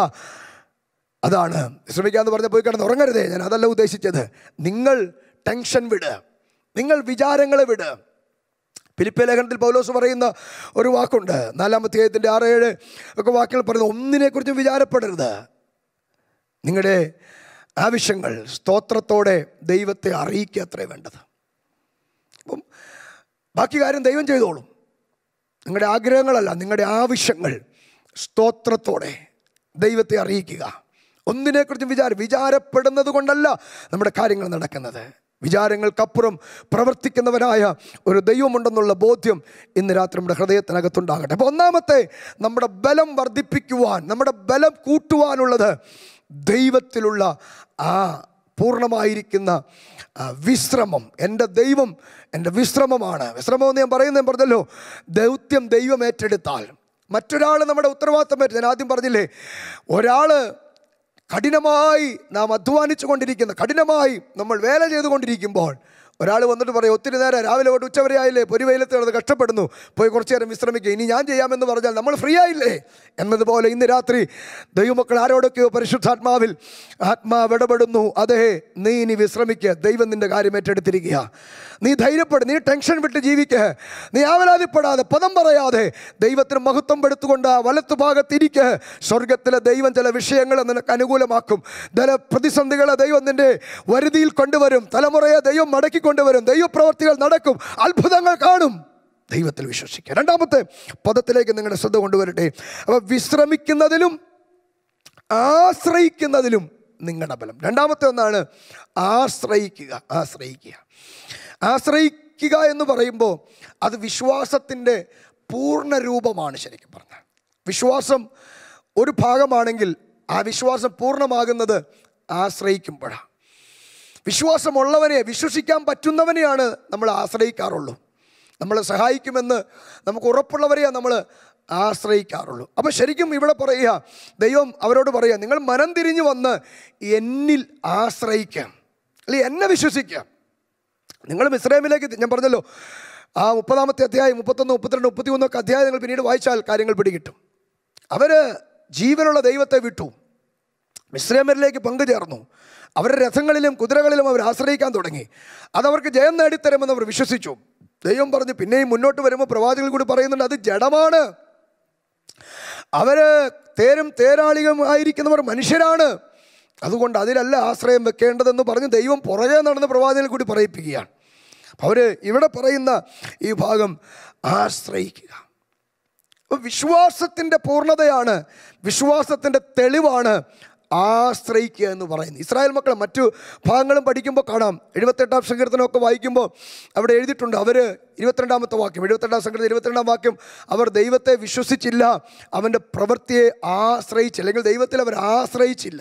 അതാണ് വിശ്രമിക്കാമെന്ന് പറഞ്ഞാൽ പോയി കിടന്ന് ഉറങ്ങരുതേ, ഞാൻ അതല്ല ഉദ്ദേശിച്ചത്. നിങ്ങൾ ടെൻഷൻ വിട്, നിങ്ങൾ വിചാരങ്ങളെ വിട്. ഫിലിപ്പിയ ലേഖനത്തിൽ പൗലോസ് പറയുന്ന ഒരു വാക്കുണ്ട്, നാലാമത്തെ അധ്യായത്തിൻ്റെ ആറ് ഏഴ് ഒക്കെ വാക്കുകൾ പറയുന്നത്, ഒന്നിനെക്കുറിച്ചും വിചാരപ്പെടരുത്, നിങ്ങളുടെ ആവശ്യങ്ങൾ സ്തോത്രത്തോടെ ദൈവത്തെ അറിയിക്കുക അത്രേ വേണ്ടത്. അപ്പം ബാക്കി കാര്യം ദൈവം ചെയ്തോളും. നിങ്ങളുടെ ആഗ്രഹങ്ങളല്ല, നിങ്ങളുടെ ആവശ്യങ്ങൾ സ്തോത്രത്തോടെ ദൈവത്തെ അറിയിക്കുക. ഒന്നിനെക്കുറിച്ചും വിചാരം വിചാരപ്പെടുന്നത് കൊണ്ടല്ല നമ്മുടെ കാര്യങ്ങൾ നടക്കുന്നത്. വിചാരങ്ങൾക്കപ്പുറം പ്രവർത്തിക്കുന്നവനായ ഒരു ദൈവമുണ്ടെന്നുള്ള ബോധ്യം ഇന്ന് രാത്രി നമ്മുടെ ഹൃദയത്തിനകത്തുണ്ടാകട്ടെ. അപ്പോൾ ഒന്നാമത്തെ, നമ്മുടെ ബലം വർദ്ധിപ്പിക്കുവാൻ, നമ്മുടെ ബലം കൂട്ടുവാനുള്ളത് ദൈവത്തിലുള്ള ആ പൂർണ്ണമായിരിക്കുന്ന വിശ്രമം. എൻ്റെ ദൈവം എൻ്റെ വിശ്രമമാണ്. വിശ്രമമെന്ന് ഞാൻ പറയുന്നത് പറഞ്ഞല്ലോ, ദൗത്യം ദൈവം ഏറ്റെടുത്താൽ മറ്റൊരാൾ നമ്മുടെ ഉത്തരവാദിത്തം ഏറ്റു. ഞാൻ ആദ്യം പറഞ്ഞില്ലേ, ഒരാൾ കഠിനമായി നാം അധ്വാനിച്ചു കൊണ്ടിരിക്കുന്ന, കഠിനമായി നമ്മൾ വേല ചെയ്തുകൊണ്ടിരിക്കുമ്പോൾ ഒരാൾ വന്നിട്ട് പറയും, ഒത്തിരി നേരം രാവിലെ തൊട്ട് ഉച്ചവരെ ആയില്ലേ, പൊരിവെയിലത്ത് കിടന്ന് കഷ്ടപ്പെടുന്നു, പോയി കുറച്ച് നേരം വിശ്രമിക്കുക, ഇനി ഞാൻ ചെയ്യാമെന്ന് പറഞ്ഞാൽ നമ്മൾ ഫ്രീ ആയില്ലേ എന്നതുപോലെ ഇന്ന് രാത്രി ദൈവമക്കൾ ആരോടൊക്കെയോ പരിശുദ്ധാത്മാവിൽ ആത്മാവ് ഇടപെടുന്നു. അതേ, നീ ഇനി വിശ്രമിക്കുക, ദൈവം നിൻ്റെ കാര്യം ഏറ്റെടുത്തിരിക്കുക. നീ ധൈര്യപ്പെടും, നീ ടെൻഷൻ വിട്ട് ജീവിക്കുക, നീ ആവലാതിപ്പെടാതെ പദം പറയാതെ ദൈവത്തിന് മഹത്വം പെടുത്തുകൊണ്ട് വലത്തു ഭാഗത്തിരിക്കുക. സ്വർഗത്തിലെ ദൈവം ചില വിഷയങ്ങളെ നിനക്ക് അനുകൂലമാക്കും, ചില പ്രതിസന്ധികളെ ദൈവം നിൻ്റെ വരുതിയിൽ കൊണ്ടുവരും, തലമുറയെ ദൈവം മടക്കി കൊണ്ടുവരും, ദൈവപ്രവർത്തികൾ നടക്കും, അത്ഭുതങ്ങൾ കാണും. ദൈവത്തിൽ വിശ്വസിക്കുക. രണ്ടാമത്തെ പദത്തിലേക്ക് നിങ്ങളുടെ ശ്രദ്ധ കൊണ്ടുവരട്ടെ. അപ്പോൾ വിശ്രമിക്കുന്നതിലും ആശ്രയിക്കുന്നതിലും നിങ്ങളുടെ ബലം. രണ്ടാമത്തെ ഒന്നാണ് ആശ്രയിക്കുക. ആശ്രയിക്കുക ആശ്രയിക്കുക എന്ന് പറയുമ്പോൾ അത് വിശ്വാസത്തിൻ്റെ പൂർണ്ണ രൂപമാണ്. ശരിക്കും പറഞ്ഞാൽ വിശ്വാസം ഒരു ഭാഗമാണെങ്കിൽ ആ വിശ്വാസം പൂർണ്ണമാകുന്നത് ആശ്രയിക്കുമ്പോഴാണ്. വിശ്വാസമുള്ളവനെ, വിശ്വസിക്കാൻ പറ്റുന്നവനെയാണ് നമ്മൾ ആശ്രയിക്കാറുള്ളൂ. നമ്മളെ സഹായിക്കുമെന്ന് നമുക്ക് ഉറപ്പുള്ളവരെയാണ് നമ്മൾ ആശ്രയിക്കാറുള്ളൂ. അപ്പോൾ ശരിക്കും ഇവിടെ പറയുക, ദൈവം അവരോട് പറയുക, നിങ്ങൾ മനം തിരിഞ്ഞു വന്ന് എന്നിൽ ആശ്രയിക്കാം, അല്ലെങ്കിൽ എന്നെ വിശ്വസിക്കാം. നിങ്ങൾ മിസ്രൈമിലേക്ക്, ഞാൻ പറഞ്ഞല്ലോ ആ മുപ്പതാമത്തെ അധ്യായം, മുപ്പത്തൊന്ന് മുപ്പത്തിരണ്ട് മുപ്പത്തി മൂന്നൊക്കെ അധ്യായങ്ങൾ പിന്നീട് വായിച്ചാൽ കാര്യങ്ങൾ പിടികിട്ടും. അവർ ജീവനുള്ള ദൈവത്തെ വിട്ടു, മിസ്രൈമിലേക്ക് പങ്കുചേർന്നു. അവരുടെ രഥങ്ങളിലും കുതിരകളിലും അവർ ആശ്രയിക്കാൻ തുടങ്ങി. അതവർക്ക് ജയം നേടിത്തരുമെന്ന് അവർ വിശ്വസിച്ചു. ദൈവം പറഞ്ഞു, പിന്നെയും മുന്നോട്ട് വരുമ്പോൾ പ്രവാചകൻ കൂടി പറയുന്നുണ്ട്, അത് ജഡമാണ്, അവർ തേരും തേരാളികളും ആയിരിക്കുന്നവർ മനുഷ്യരാണ്, അതുകൊണ്ട് അതിലല്ല ആശ്രയം വെക്കേണ്ടതെന്ന് പറഞ്ഞ് ദൈവം പുറകെ നടന്ന് പ്രവാചകൻ കൂടി പറയിപ്പിക്കുകയാണ്. അവർ ഇവിടെ പറയുന്ന ഈ ഭാഗം ആശ്രയിക്കുക. അപ്പോൾ വിശ്വാസത്തിൻ്റെ പൂർണ്ണതയാണ്, വിശ്വാസത്തിൻ്റെ തെളിവാണ് ആശ്രയിക്കുക എന്ന് പറയുന്നത്. ഇസ്രായേൽ മക്കൾ മറ്റു ഭാഗങ്ങളും പഠിക്കുമ്പോൾ കാണാം, എഴുപത്തെട്ടാം സങ്കീർത്തനമൊക്കെ വായിക്കുമ്പോൾ അവിടെ എഴുതിയിട്ടുണ്ട്, അവർ ഇരുപത്തിരണ്ടാമത്തെ വാക്യം, എഴുപത്തെട്ടാം സങ്കീർത്തനം ഇരുപത്തിരണ്ടാം വാക്യം, അവർ ദൈവത്തെ വിശ്വസിച്ചില്ല, അവൻ്റെ പ്രവൃത്തിയെ ആശ്രയിച്ചില്ല, അല്ലെങ്കിൽ ദൈവത്തിൽ അവർ ആശ്രയിച്ചില്ല.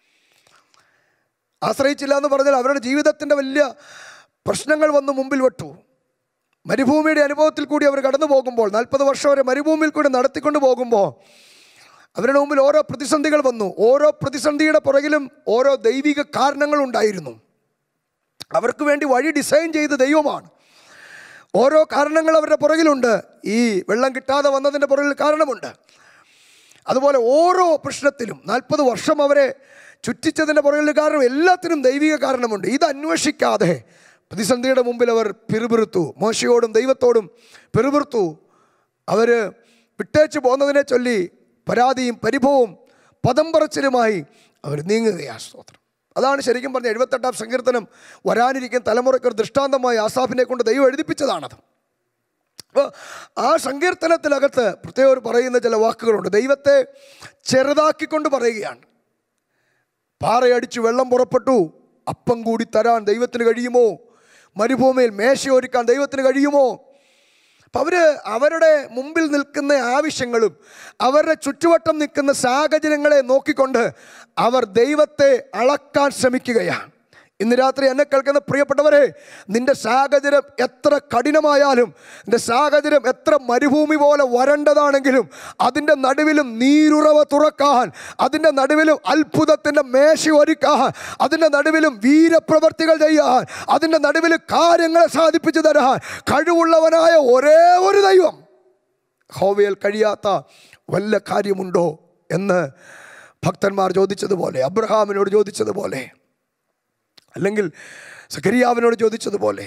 ആശ്രയിച്ചില്ല എന്ന് പറഞ്ഞാൽ അവരുടെ ജീവിതത്തിൻ്റെ വലിയ പ്രശ്നങ്ങൾ വന്ന് മുമ്പിൽ വെട്ടു. മരുഭൂമിയുടെ അനുഭവത്തിൽ കൂടി അവർ കടന്നു പോകുമ്പോൾ, നാൽപ്പത് വർഷം വരെ മരുഭൂമിയിൽ കൂടി നടത്തിക്കൊണ്ട് പോകുമ്പോൾ അവരുടെ മുമ്പിൽ ഓരോ പ്രതിസന്ധികൾ വന്നു. ഓരോ പ്രതിസന്ധിയുടെ പുറകിലും ഓരോ ദൈവിക കാരണങ്ങളുണ്ടായിരുന്നു. അവർക്ക് വേണ്ടി വഴി ഡിസൈൻ ചെയ്ത ദൈവമാണ്. ഓരോ കാരണങ്ങൾ അവരുടെ പുറകിലുണ്ട്. ഈ വെള്ളം കിട്ടാതെ വന്നതിൻ്റെ പുറകിൽ കാരണമുണ്ട്. അതുപോലെ ഓരോ പ്രശ്നത്തിലും നാൽപ്പത് വർഷം അവരെ ചുറ്റിച്ചതിൻ്റെ പുറകിൽ കാരണം, എല്ലാത്തിനും ദൈവിക കാരണമുണ്ട്. ഇത് അന്വേഷിക്കാതെ പ്രതിസന്ധിയുടെ മുമ്പിൽ അവർ പിറുപിറുത്തു. മോശയോടും ദൈവത്തോടും പിറുപിറുത്തു. അവർ വിട്ടേച്ച് പോകുന്നതിനെ ചൊല്ലി പരാതിയും പരിഭവവും പദം പറച്ചിലുമായി അവർ നീങ്ങുകയാണ്. സ്തോത്രം. അതാണ് ശരിക്കും പറഞ്ഞ എഴുപത്തെട്ടാം സങ്കീർത്തനം വരാനിരിക്കുന്ന തലമുറയ്ക്ക് ഒരു ദൃഷ്ടാന്തമായി ആസാഫിനെ കൊണ്ട് ദൈവം എഴുതിപ്പിച്ചതാണത്. അപ്പോൾ ആ സങ്കീർത്തനത്തിനകത്ത് പ്രത്യേകം പറയുന്ന ചില വാക്കുകളുണ്ട്. ദൈവത്തെ ചെറുതാക്കിക്കൊണ്ട് പറയുകയാണ്. പാറയടിച്ച് വെള്ളം പുറപ്പെട്ടു, അപ്പം കൂടി തരാൻ ദൈവത്തിന് കഴിയുമോ? മരുഭൂമിയിൽ മേശയൊരുക്കാൻ ദൈവത്തിന് കഴിയുമോ? അപ്പം അവർ അവരുടെ മുമ്പിൽ നിൽക്കുന്ന ആവശ്യങ്ങളും അവരുടെ ചുറ്റുവട്ടം നിൽക്കുന്ന സാഹചര്യങ്ങളെ നോക്കിക്കൊണ്ട് അവർ ദൈവത്തെ അളക്കാൻ ശ്രമിക്കുകയാണ്. ഇന്ന് രാത്രി എന്നെ കേൾക്കുന്ന പ്രിയപ്പെട്ടവരെ, നിന്റെ സാഹചര്യം എത്ര കഠിനമായാലും, നിന്റെ സാഹചര്യം എത്ര മരുഭൂമി പോലെ വരണ്ടതാണെങ്കിലും, അതിൻ്റെ നടുവിലും നീരുറവ തുറക്കാൻ, അതിൻ്റെ നടുവിലും അത്ഭുതത്തിൻ്റെ മേശ ഒരുക്കാൻ, അതിൻ്റെ നടുവിലും വീരപ്രവർത്തികൾ ചെയ്യാൻ, അതിൻ്റെ നടുവിൽ കാര്യങ്ങളെ സാധിപ്പിച്ചു തരാൻ കഴിവുള്ളവനായ ഒരേ ഒരു ദൈവം. യഹോവയിൽ കഴിയാത്ത വല്ല കാര്യമുണ്ടോ എന്ന് ഭക്തന്മാർ ചോദിച്ചതുപോലെ, അബ്രഹാമിനോട് ചോദിച്ചതുപോലെ, അല്ലെങ്കിൽ സഖരിയാവിനോട് ചോദിച്ചതുപോലെ,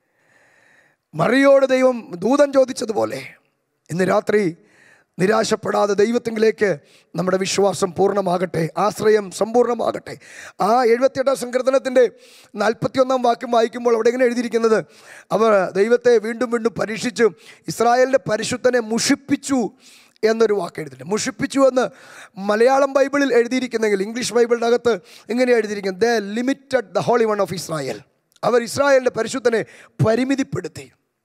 മറിയോട് ദൈവം ദൂതൻ ചോദിച്ചതുപോലെ, ഇന്ന് രാത്രി നിരാശപ്പെടാതെ ദൈവത്തിങ്കിലേക്ക് നമ്മുടെ വിശ്വാസം പൂർണ്ണമാകട്ടെ, ആശ്രയം സമ്പൂർണ്ണമാകട്ടെ. ആ എഴുപത്തിയെട്ടാം സങ്കീർത്തനത്തിൻ്റെ നാൽപ്പത്തി ഒന്നാം വാക്യം വായിക്കുമ്പോൾ അവിടെ എങ്ങനെ എഴുതിയിരിക്കുന്നത്? അവർ ദൈവത്തെ വീണ്ടും വീണ്ടും പരീക്ഷിച്ചു, ഇസ്രായേലിൻ്റെ പരിശുദ്ധനെ മുഷിപ്പിച്ചു എന്നൊരു വാക്ക് എഴുതിയിട്ടുണ്ട്. മുഷിപ്പിച്ചു എന്ന് മലയാളം ബൈബിളിൽ എഴുതിയിരിക്കുന്നെങ്കിൽ ഇംഗ്ലീഷ് ബൈബിളിൻ്റെ അകത്ത് ഇങ്ങനെയാണ് എഴുതിയിരിക്കുന്നത്, they limited the holy one of Israel. അവർ ഇസ്രായേലിൻ്റെ പരിശുദ്ധനെ പരിമിതിപ്പെടുത്തി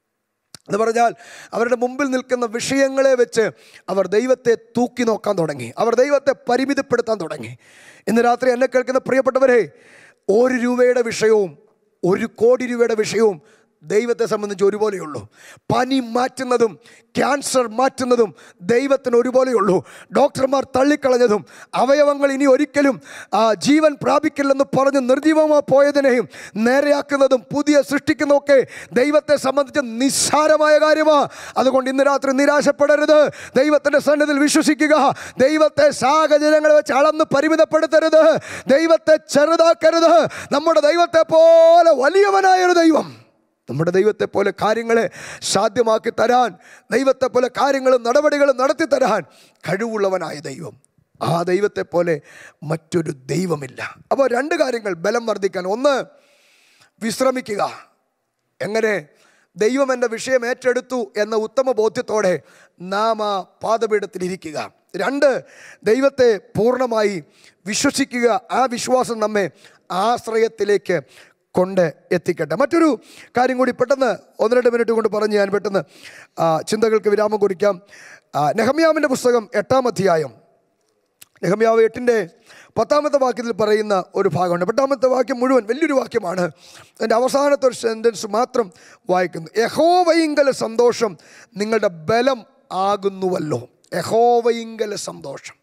എന്ന് പറഞ്ഞാൽ അവരുടെ മുമ്പിൽ നിൽക്കുന്ന വിഷയങ്ങളെ വെച്ച് അവർ ദൈവത്തെ തൂക്കി നോക്കാൻ തുടങ്ങി, അവർ ദൈവത്തെ പരിമിതിപ്പെടുത്താൻ തുടങ്ങി. ഇന്ന് രാത്രി എന്നെ കേൾക്കുന്ന പ്രിയപ്പെട്ടവരെ, ഒരു രൂപയുടെ വിഷയവും ഒരു കോടി രൂപയുടെ വിഷയവും ദൈവത്തെ സംബന്ധിച്ച് ഒരുപോലെയുള്ളൂ. പനി മാറ്റുന്നതും ക്യാൻസർ മാറ്റുന്നതും ദൈവത്തിന് ഒരുപോലെയുള്ളൂ. ഡോക്ടർമാർ തള്ളിക്കളഞ്ഞതും അവയവങ്ങൾ ഇനി ഒരിക്കലും ജീവൻ പ്രാപിക്കില്ലെന്ന് പറഞ്ഞ് നിർജീവമായി പോയതിനെയും നേരെയാക്കുന്നതും പുതിയ സൃഷ്ടിക്കുന്നതൊക്കെ ദൈവത്തെ സംബന്ധിച്ച് നിസ്സാരമായ കാര്യമാണ്. അതുകൊണ്ട് ഇന്ന് രാത്രി നിരാശപ്പെടരുത്, ദൈവത്തിൻ്റെ സന്നിധിയിൽ വിശ്വസിക്കുക. ദൈവത്തെ സാഹചര്യങ്ങളെ വെച്ച് അളന്ന് പരിമിതപ്പെടുത്തരുത്, ദൈവത്തെ ചെറുതാക്കരുത്. നമ്മുടെ ദൈവത്തെ പോലെ വലിയവനായൊരു ദൈവം, നമ്മുടെ ദൈവത്തെ പോലെ കാര്യങ്ങളെ സാധ്യമാക്കി തരാൻ, ദൈവത്തെ പോലെ കാര്യങ്ങളും നടപടികളും നടത്തി തരാൻ കഴിവുള്ളവനായ ദൈവം, ആ ദൈവത്തെ പോലെ മറ്റൊരു ദൈവമില്ല. അപ്പോൾ രണ്ട് കാര്യങ്ങൾ ബലം വർദ്ധിക്കാൻ: ഒന്ന്, വിശ്രമിക്കുക. എങ്ങനെ? ദൈവം എൻ്റെ വിഷയം ഏറ്റെടുത്തു എന്ന ഉത്തമ ബോധ്യത്തോടെ നാം ആ പാദപീഠത്തിലിരിക്കുക. രണ്ട്, ദൈവത്തെ പൂർണ്ണമായി വിശ്വസിക്കുക. ആ വിശ്വാസം നമ്മെ ആശ്രയത്തിലേക്ക് കൊണ്ട് എത്തിക്കട്ടെ. മറ്റൊരു കാര്യം കൂടി പെട്ടെന്ന് ഒന്ന് രണ്ട് മിനിറ്റ് കൊണ്ട് പറഞ്ഞ് ഞാൻ പെട്ടെന്ന് ചിന്തകൾക്ക് വിരാമം കുറിക്കാം. നെഹമ്യാവിൻ്റെ പുസ്തകം എട്ടാം അധ്യായം, നെഹമ്യാവ് എട്ടിൻ്റെ പത്താമത്തെ വാക്യത്തിൽ പറയുന്ന ഒരു ഭാഗമുണ്ട്. പത്താമത്തെ വാക്യം മുഴുവൻ വലിയൊരു വാക്യമാണ്. അതിൻ്റെ അവസാനത്തെ ഒരു സെൻറ്റൻസ് മാത്രം വായിക്കുന്നു. യഹോവയിങ്കല സന്തോഷം നിങ്ങളുടെ ബലം ആകുന്നുവല്ലോ. യഹോവയിങ്കല സന്തോഷം.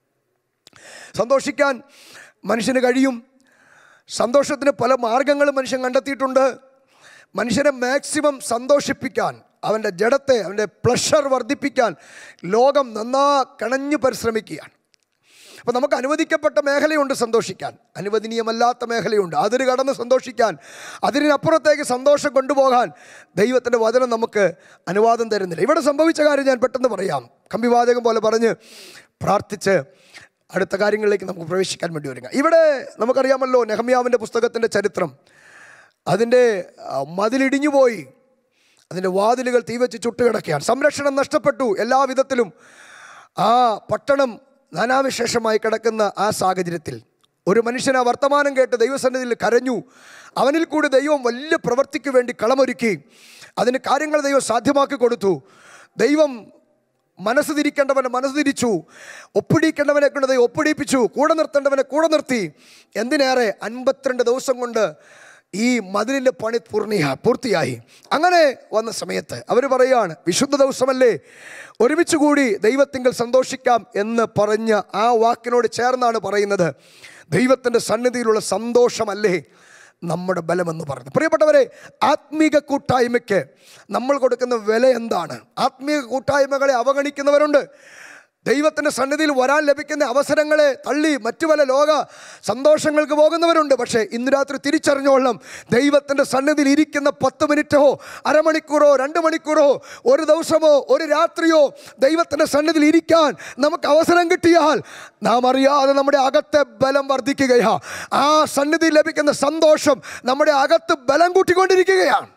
സന്തോഷിക്കാൻ മനുഷ്യന് കഴിയും. സന്തോഷത്തിന് പല മാർഗങ്ങളും മനുഷ്യൻ കണ്ടെത്തിയിട്ടുണ്ട്. മനുഷ്യനെ മാക്സിമം സന്തോഷിപ്പിക്കാൻ, അവൻ്റെ ജഡത്തെ, അവൻ്റെ പ്ലഷർ വർദ്ധിപ്പിക്കാൻ ലോകം നന്നാ കണഞ്ഞു പരിശ്രമിക്കുകയാണ്. അപ്പോൾ നമുക്ക് അനുവദിക്കപ്പെട്ട മേഖലയുണ്ട് സന്തോഷിക്കാൻ, അനുവദനീയമല്ലാത്ത മേഖലയുണ്ട്. അതിന് കടന്ന് സന്തോഷിക്കാൻ, അതിനപ്പുറത്തേക്ക് സന്തോഷം കൊണ്ടുപോകാൻ ദൈവത്തിൻ്റെ വചനം നമുക്ക് അനുവാദം തരുന്നില്ല. ഇവിടെ സംഭവിച്ച കാര്യം ഞാൻ പെട്ടെന്ന് പറയാം, കമ്പിവാചകം പോലെ പറഞ്ഞ് പ്രാർത്ഥിച്ച് അടുത്ത കാര്യങ്ങളിലേക്ക് നമുക്ക് പ്രവേശിക്കാൻ വേണ്ടി ഒരുങ്ങാം. ഇവിടെ നമുക്കറിയാമല്ലോ നെഹമ്യാവിൻ്റെ പുസ്തകത്തിൻ്റെ ചരിത്രം. അതിൻ്റെ മതിലിടിഞ്ഞുപോയി, അതിൻ്റെ വാതിലുകൾ തീവച്ച് ചുട്ടുകിടക്കുകയാണ്, സംരക്ഷണം നഷ്ടപ്പെട്ടു. എല്ലാ വിധത്തിലും ആ പട്ടണം നാനാവിശേഷമായി കിടക്കുന്ന ആ സാഹചര്യത്തിൽ ഒരു മനുഷ്യൻ ആ വർത്തമാനം കേട്ട് ദൈവസന്നിധിയിൽ കരഞ്ഞു. അവനിൽ കൂടി ദൈവം വലിയ പ്രവൃത്തിക്ക് വേണ്ടി കളമൊരുക്കി, അതിന് കാര്യങ്ങൾ ദൈവം സാധ്യമാക്കി കൊടുത്തു. ദൈവം മനസ്സ് തിരിക്കേണ്ടവനെ മനസ്സ് തിരിച്ചു, ഒപ്പിടിക്കേണ്ടവനെ കൊണ്ട് ദൈവം ഒപ്പിടിപ്പിച്ചു, കൂടെ നിർത്തേണ്ടവനെ കൂടെ നിർത്തി. എന്തിനേറെ അൻപത്തിരണ്ട് ദിവസം കൊണ്ട് ഈ മതിലിൻ്റെ പണി പൂർണ്ണിയാ പൂർത്തിയായി. അങ്ങനെ വന്ന സമയത്ത് അവർ പറയുകയാണ്, വിശുദ്ധ ദിവസമല്ലേ, ഒരുമിച്ച് കൂടി ദൈവത്തിങ്കൽ സന്തോഷിക്കാം എന്ന് പറഞ്ഞ ആ വാക്കിനോട് ചേർന്നാണ് പറയുന്നത്, ദൈവത്തിൻ്റെ സന്നിധിയിലുള്ള സന്തോഷമല്ലേ നമ്മുടെ ബലമെന്ന് പറയുന്നത്. പ്രിയപ്പെട്ടവരെ, ആത്മീക കൂട്ടായ്മയ്ക്ക് നമ്മൾ കൊടുക്കുന്ന വില എന്താണ്? ആത്മീക കൂട്ടായ്മകളെ അവഗണിക്കുന്നവരുണ്ട്. ദൈവത്തിൻ്റെ സന്നിധിയിൽ വരാൻ ലഭിക്കുന്ന അവസരങ്ങളെ തള്ളി മറ്റു പല ലോക സന്തോഷങ്ങൾക്ക് പോകുന്നവരുണ്ട്. പക്ഷേ ഇന്ന് രാത്രി തിരിച്ചറിഞ്ഞോളണം, ദൈവത്തിൻ്റെ സന്നിധിയിൽ ഇരിക്കുന്ന പത്ത് മിനിറ്റോ അരമണിക്കൂറോ രണ്ട് മണിക്കൂറോ ഒരു ദിവസമോ ഒരു രാത്രിയോ ദൈവത്തിൻ്റെ സന്നിധിയിൽ ഇരിക്കാൻ നമുക്ക് അവസരം കിട്ടിയാൽ നാം അറിയാതെ നമ്മുടെ അകത്തെ ബലം വർദ്ധിക്കുകയാണ്. ആ സന്നിധിയിൽ ലഭിക്കുന്ന സന്തോഷം നമ്മുടെ അകത്ത് ബലം കൂട്ടിക്കൊണ്ടിരിക്കുകയാണ്.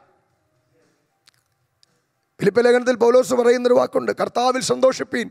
ഫിലിപ്പി ലേഖനത്തിൽ പൗലോസ് പറയുന്നൊരു വാക്കുണ്ട്, കർത്താവിൽ സന്തോഷിപ്പീൻ,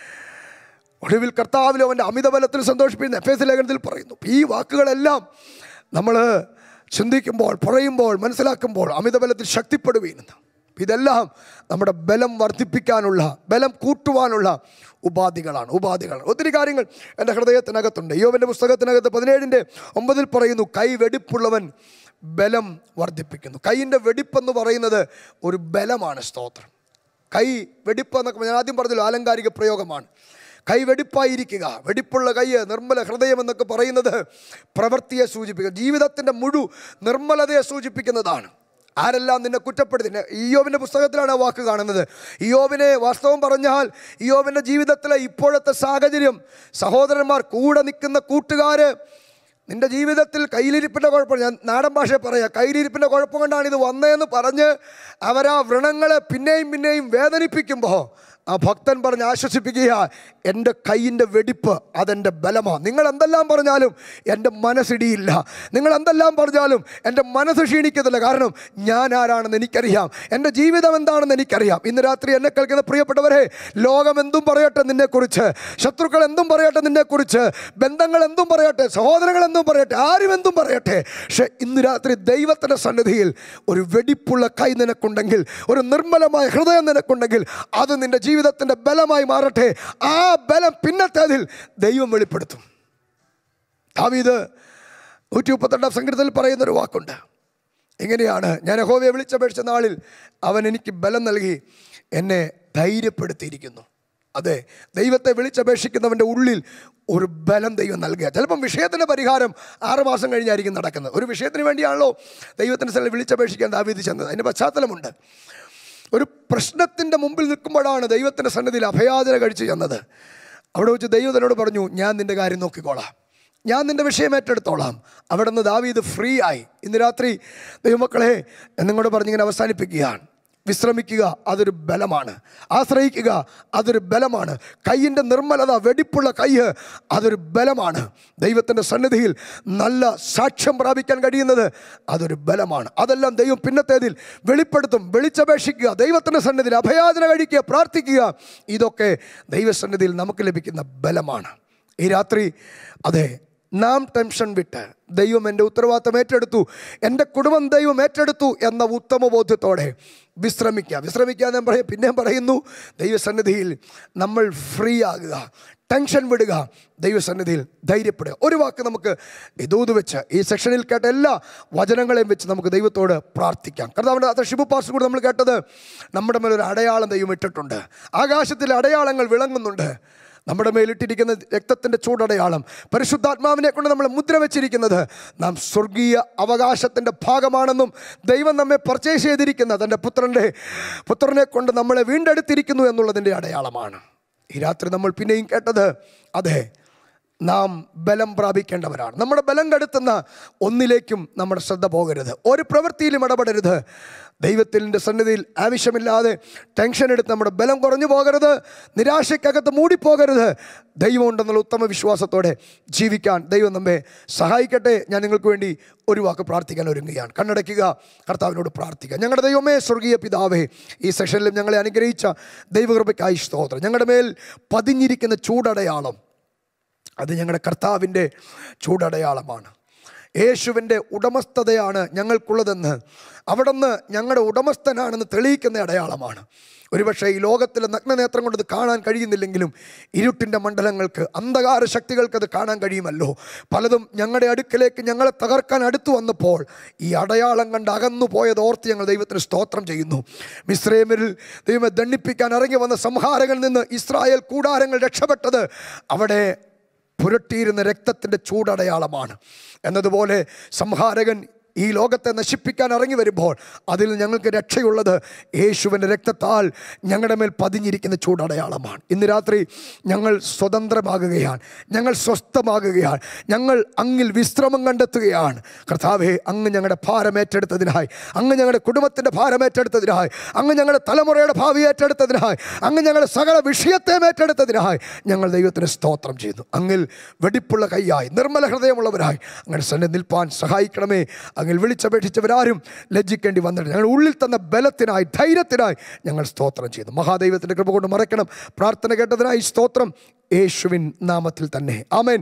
ഒടുവിൽ കർത്താവിൽ അവൻ്റെ അമിതബലത്തിൽ സന്തോഷിപ്പിക്കുന്ന എഫേസ്യ ലേഖനത്തിൽ പറയുന്നു. ഈ വാക്കുകളെല്ലാം നമ്മൾ ചിന്തിക്കുമ്പോൾ, പറയുമ്പോൾ, മനസ്സിലാക്കുമ്പോൾ അമിതബലത്തിൽ ശക്തിപ്പെടുകയെന്ന്. ഇതെല്ലാം നമ്മുടെ ബലം വർദ്ധിപ്പിക്കാനുള്ള, ബലം കൂട്ടുവാനുള്ള ഉപാധികളാണ് ഉപാധികളാണ് ഒത്തിരി കാര്യങ്ങൾ എൻ്റെ ഹൃദയത്തിനകത്തുണ്ട്. യോബിൻ്റെ പുസ്തകത്തിനകത്ത് പതിനേഴിൻ്റെ ഒമ്പതിൽ പറയുന്നു, കൈ വെടിപ്പുള്ളവൻ ബലം വർദ്ധിപ്പിക്കുന്നു. കൈയിൻ്റെ വെടിപ്പെന്ന് പറയുന്നത് ഒരു ബലമാണ്. സ്തോത്രം. കൈ വെടിപ്പ് എന്നൊക്കെ ഞാൻ ആദ്യം പറഞ്ഞല്ലോ, ആലങ്കാരിക പ്രയോഗമാണ്. കൈ വെടിപ്പായിരിക്കുക, വെടിപ്പുള്ള കൈ, നിർമ്മല ഹൃദയം എന്നൊക്കെ പറയുന്നത് പ്രവൃത്തിയെ സൂചിപ്പിക്കുക, ജീവിതത്തിൻ്റെ മുഴു നിർമ്മലതയെ സൂചിപ്പിക്കുന്നതാണ്. ആരെല്ലാം നിന്നെ കുറ്റപ്പെടുത്തി, ഇയ്യോബിൻ്റെ പുസ്തകത്തിലാണ് ആ വാക്ക് കാണുന്നത്. ഇയ്യോബിനെ വാസ്തവം പറഞ്ഞാൽ ഇയ്യോബിൻ്റെ ജീവിതത്തിലെ ഇപ്പോഴത്തെ സാഹചര്യം, സഹോദരന്മാർ, കൂടെ നിൽക്കുന്ന കൂട്ടുകാർ, നിൻ്റെ ജീവിതത്തിൽ കയ്യിലിരിപ്പിൻ്റെ കുഴപ്പം, ഞാൻ നാടൻ ഭാഷ പറയാം, കയ്യിലിരിപ്പിൻ്റെ കുഴപ്പം കൊണ്ടാണ് ഇത് വന്നതെന്ന് പറഞ്ഞ് അവരാ വ്രണങ്ങളെ പിന്നെയും പിന്നെയും വേദനിപ്പിക്കുമ്പോൾ ആ ഭക്തൻ പറഞ്ഞ് ആശ്വസിപ്പിക്കുക, എൻ്റെ കൈയിൻ്റെ വെടിപ്പ് അതെൻ്റെ ബലമാണ്. നിങ്ങൾ എന്തെല്ലാം പറഞ്ഞാലും എൻ്റെ മനസ്സിടിയില്ല, നിങ്ങൾ എന്തെല്ലാം പറഞ്ഞാലും എൻ്റെ മനസ്സ് ക്ഷീണിക്കത്തില്ല. കാരണം ഞാൻ ആരാണെന്ന് എനിക്കറിയാം, എൻ്റെ ജീവിതം എന്താണെന്ന് എനിക്കറിയാം. ഇന്ന് രാത്രി എന്നെ കേൾക്കുന്ന പ്രിയപ്പെട്ടവരെ, ലോകം എന്തും പറയട്ടെ നിന്നെക്കുറിച്ച്, ശത്രുക്കൾ എന്തും പറയട്ടെ നിന്നെക്കുറിച്ച്, ബന്ധങ്ങൾ എന്തും പറയട്ടെ, സഹോദരങ്ങൾ എന്തും പറയട്ടെ, ആരും എന്തും പറയട്ടെ, പക്ഷെ ഇന്ന് രാത്രി ദൈവത്തിൻ്റെ സന്നിധിയിൽ ഒരു വെടിപ്പുള്ള കൈ നിനക്കുണ്ടെങ്കിൽ, ഒരു നിർമ്മലമായ ഹൃദയം നിനക്കുണ്ടെങ്കിൽ, അത് നിൻ്റെ ജീവിതത്തിൻ്റെ ബലമായി മാറട്ടെ. ആ ബലം പിന്നത്തേതിൽ ദൈവം വെളിപ്പെടുത്തും. ദാവീദ് നൂറ്റി മുപ്പത്തിരണ്ടാം സങ്കീർത്തനത്തിൽ പറയുന്നൊരു വാക്കുണ്ട്, എങ്ങനെയാണ്? ഞാൻ യഹോവയെ വിളിച്ചപേക്ഷിച്ച നാളിൽ അവൻ എനിക്ക് ബലം നൽകി എന്നെ ധൈര്യപ്പെടുത്തിയിരിക്കുന്നു. അതെ, ദൈവത്തെ വിളിച്ചപേക്ഷിക്കുന്നവൻ്റെ ഉള്ളിൽ ഒരു ബലം ദൈവം നൽകുക. ചിലപ്പം വിഷയത്തിൻ്റെ പരിഹാരം ആറുമാസം കഴിഞ്ഞായിരിക്കും നടക്കുന്നത്. ഒരു വിഷയത്തിന് വേണ്ടിയാണല്ലോ ദൈവത്തിൻ്റെ സ്ഥലം വിളിച്ചപേക്ഷിക്കാൻ ദാവീദ് ചെന്നത്. അതിൻ്റെ പശ്ചാത്തലമുണ്ട്. ഒരു പ്രശ്നത്തിൻ്റെ മുമ്പിൽ നിൽക്കുമ്പോഴാണ് ദൈവത്തിൻ്റെ സന്നിധിയിൽ അഭയാചന കഴിച്ച് ചെന്നത്. അവിടെ വെച്ച് ദൈവം എന്നോട് പറഞ്ഞു, ഞാൻ നിൻ്റെ കാര്യം നോക്കിക്കോളാം, ഞാൻ നിൻ്റെ വിഷയം ഏറ്റെടുത്തോളാം. അവിടെ നിന്ന് ദാവീദ് ഫ്രീ ആയി. ഇന്ന് രാത്രി ദൈവമക്കളെ എന്നിങ്ങോട് പറഞ്ഞിങ്ങനെ അവസാനിപ്പിക്കുകയാണ്. വിശ്രമിക്കുക, അതൊരു ബലമാണ്. ആശ്രയിക്കുക, അതൊരു ബലമാണ്. കയ്യിൻ്റെ നിർമ്മലത, വെടിപ്പുള്ള കൈ, അതൊരു ബലമാണ്. ദൈവത്തിൻ്റെ സന്നിധിയിൽ നല്ല സാക്ഷ്യം പ്രാപിക്കാൻ കഴിയുന്നത് അതൊരു ബലമാണ്. അതെല്ലാം ദൈവം പിന്നത്തേതിൽ വെളിപ്പെടുത്തും. വിളിച്ചപേക്ഷിക്കുക, ദൈവത്തിൻ്റെ സന്നിധിയിൽ അഭയാചന കഴിക്കുക, പ്രാർത്ഥിക്കുക, ഇതൊക്കെ ദൈവസന്നിധിയിൽ നമുക്ക് ലഭിക്കുന്ന ബലമാണ്. ഈ രാത്രി അതെ, നാം ടെൻഷൻ വിട്ട് ദൈവം എൻ്റെ ഉത്തരവാദിത്തം ഏറ്റെടുത്തു, എൻ്റെ കുടുംബം ദൈവം ഏറ്റെടുത്തു എന്ന ഉത്തമ ബോധ്യത്തോടെ വിശ്രമിക്കുക. വിശ്രമിക്കുക ഞാൻ പറയും, പിന്നെയും പറയുന്നു, ദൈവസന്നിധിയിൽ നമ്മൾ ഫ്രീ ആകുക, ടെൻഷൻ വിടുക, ദൈവസന്നിധിയിൽ ധൈര്യപ്പെടുക. ഒരു വാക്ക് നമുക്ക് ഇതൂത് വെച്ച് ഈ സെക്ഷനിൽ കേട്ട എല്ലാ വചനങ്ങളെയും വെച്ച് നമുക്ക് ദൈവത്തോട് പ്രാർത്ഥിക്കാം. കർത്താവിൻ്റെ അത് ഷിബു പാസ്റ്റർ കൂടി നമ്മൾ കേട്ടത്, നമ്മുടെ മേലൊരു അടയാളം ദൈവം ഇട്ടിട്ടുണ്ട്. ആകാശത്തിലെ അടയാളങ്ങൾ വിളങ്ങുന്നുണ്ട്. നമ്മുടെ മേലിട്ടിരിക്കുന്ന രക്തത്തിൻ്റെ ചൂടടയാളം, പരിശുദ്ധാത്മാവിനെ കൊണ്ട് നമ്മൾ മുദ്ര വെച്ചിരിക്കുന്നത് നാം സ്വർഗീയ അവകാശത്തിൻ്റെ ഭാഗമാണെന്നും ദൈവം നമ്മെ പർച്ചേസ് ചെയ്തിരിക്കുന്ന തൻ്റെ പുത്രൻ്റെ പുത്രനെ കൊണ്ട് നമ്മളെ വീണ്ടെടുത്തിരിക്കുന്നു എന്നുള്ളതിൻ്റെ അടയാളമാണ്. ഈ രാത്രി നമ്മൾ പിന്നെയും കേട്ടത്, അതെ, നാം ബലം പ്രാപിക്കേണ്ടവരാണ്. നമ്മുടെ ബലം കെടുത്തുന്ന ഒന്നിലേക്കും നമ്മുടെ ശ്രദ്ധ പോകരുത്, ഒരു പ്രവൃത്തിയിലും ഇടപെടരുത്. ദൈവത്തിൻ്റെ സന്നിധിയിൽ ആവശ്യമില്ലാതെ ടെൻഷൻ എടുത്ത് നമ്മുടെ ബലം കുറഞ്ഞു പോകരുത്, നിരാശയ്ക്കകത്ത് മൂടിപ്പോകരുത്. ദൈവം ഉണ്ടെന്നുള്ള ഉത്തമ വിശ്വാസത്തോടെ ജീവിക്കാൻ ദൈവം നമ്മെ സഹായിക്കട്ടെ. ഞാൻ നിങ്ങൾക്ക് വേണ്ടി ഒരു വാക്ക് പ്രാർത്ഥിക്കാൻ ഒരുങ്ങുകയാണ്. കണ്ണടയ്ക്കുക, കർത്താവിനോട് പ്രാർത്ഥിക്കുക. ഞങ്ങളുടെ ദൈവമേ, സ്വർഗീയ പിതാവേ, ഈ സെഷനിലും ഞങ്ങളെ അനുഗ്രഹിച്ച ദൈവകൃപയ്ക്കായി സ്തോത്രം. ഞങ്ങളുടെ മേൽ പതിഞ്ഞിരിക്കുന്ന ചൂടടയാളം അത് ഞങ്ങളുടെ കർത്താവിൻ്റെ ചൂടടയാളമാണ്. യേശുവിൻ്റെ ഉടമസ്ഥതയാണ് ഞങ്ങൾക്കുള്ളതെന്ന്, അവിടുന്ന് ഞങ്ങളുടെ ഉടമസ്ഥനാണെന്ന് തെളിയിക്കുന്ന അടയാളമാണ്. ഒരുപക്ഷെ ഈ ലോകത്തിലെ നഗ്നനേത്രം കൊണ്ട് അത് കാണാൻ കഴിയുന്നില്ലെങ്കിലും ഇരുട്ടിൻ്റെ മണ്ഡലങ്ങൾക്ക്, അന്ധകാര ശക്തികൾക്ക് അത് കാണാൻ കഴിയുമല്ലോ. പലതും ഞങ്ങളുടെ അടുക്കലേക്ക് ഞങ്ങളെ തകർക്കാൻ അടുത്തു വന്നപ്പോൾ ഈ അടയാളം കണ്ട് അകന്നു പോയത് ഓർത്ത് ഞങ്ങൾ ദൈവത്തിന് സ്തോത്രം ചെയ്യുന്നു. മിസ്രൈമിൽ ദൈവമെ ദണ്ഡിപ്പിക്കാൻ ഇറങ്ങി വന്ന സംഹാരങ്ങളിൽ നിന്ന് ഇസ്രായേൽ കൂടാരങ്ങൾ രക്ഷപ്പെട്ടത് അവിടെ പുരട്ടിയിരുന്ന രക്തത്തിൻ്റെ ചൂടടയാളമാണ്. എന്നതുപോലെ സംഹാരകൻ ഈ ലോകത്തെ നശിപ്പിക്കാൻ ഇറങ്ങി വരുമ്പോൾ അതിൽ ഞങ്ങൾക്ക് രക്ഷയുള്ളത് യേശുവിൻ്റെ രക്തത്താൽ ഞങ്ങളുടെ മേൽ പതിഞ്ഞിരിക്കുന്ന ചൂടടയാളമാണ്. ഇന്ന് രാത്രി ഞങ്ങൾ സ്വതന്ത്രമാകുകയാണ്, ഞങ്ങൾ സ്വസ്ഥമാകുകയാണ്, ഞങ്ങൾ അങ്ങിൽ വിശ്രമം കണ്ടെത്തുകയാണ്. കർത്താവേ, അങ്ങ് ഞങ്ങളുടെ ഭാരം ഏറ്റെടുത്തതിനായി, അങ്ങ് ഞങ്ങളുടെ കുടുംബത്തിൻ്റെ ഭാരം ഏറ്റെടുത്തതിനായി, അങ്ങ് ഞങ്ങളുടെ തലമുറയുടെ ഭാവി ഏറ്റെടുത്തതിനായി, അങ്ങ് ഞങ്ങളുടെ സകല വിഷയത്തെ ഏറ്റെടുത്തതിനായി ഞങ്ങൾ ദൈവത്തിന് സ്തോത്രം ചെയ്യുന്നു. അങ്ങിൽ വെടിപ്പുള്ള കൈയായി, നിർമ്മല ഹൃദയമുള്ളവരായി അങ്ങനെ തന്നെ നിൽപ്പാൻ സഹായിക്കണമേ. അങ്ങിൽ വിളിച്ചപേക്ഷിച്ചവരാരും ലജ്ജിക്കേണ്ടി വന്നിട്ട് ഞങ്ങൾ ഉള്ളിൽ തന്ന ബലത്തിനായി, ധൈര്യത്തിനായി ഞങ്ങൾ സ്തോത്രം ചെയ്യുന്നു. മഹാദൈവത്തിൻ്റെ കൃപ കൊണ്ട് മറക്കണം. പ്രാർത്ഥന കേട്ടതിനായി സ്തോത്രം, യേശുവിൻ നാമത്തിൽ തന്നെ ആമേൻ.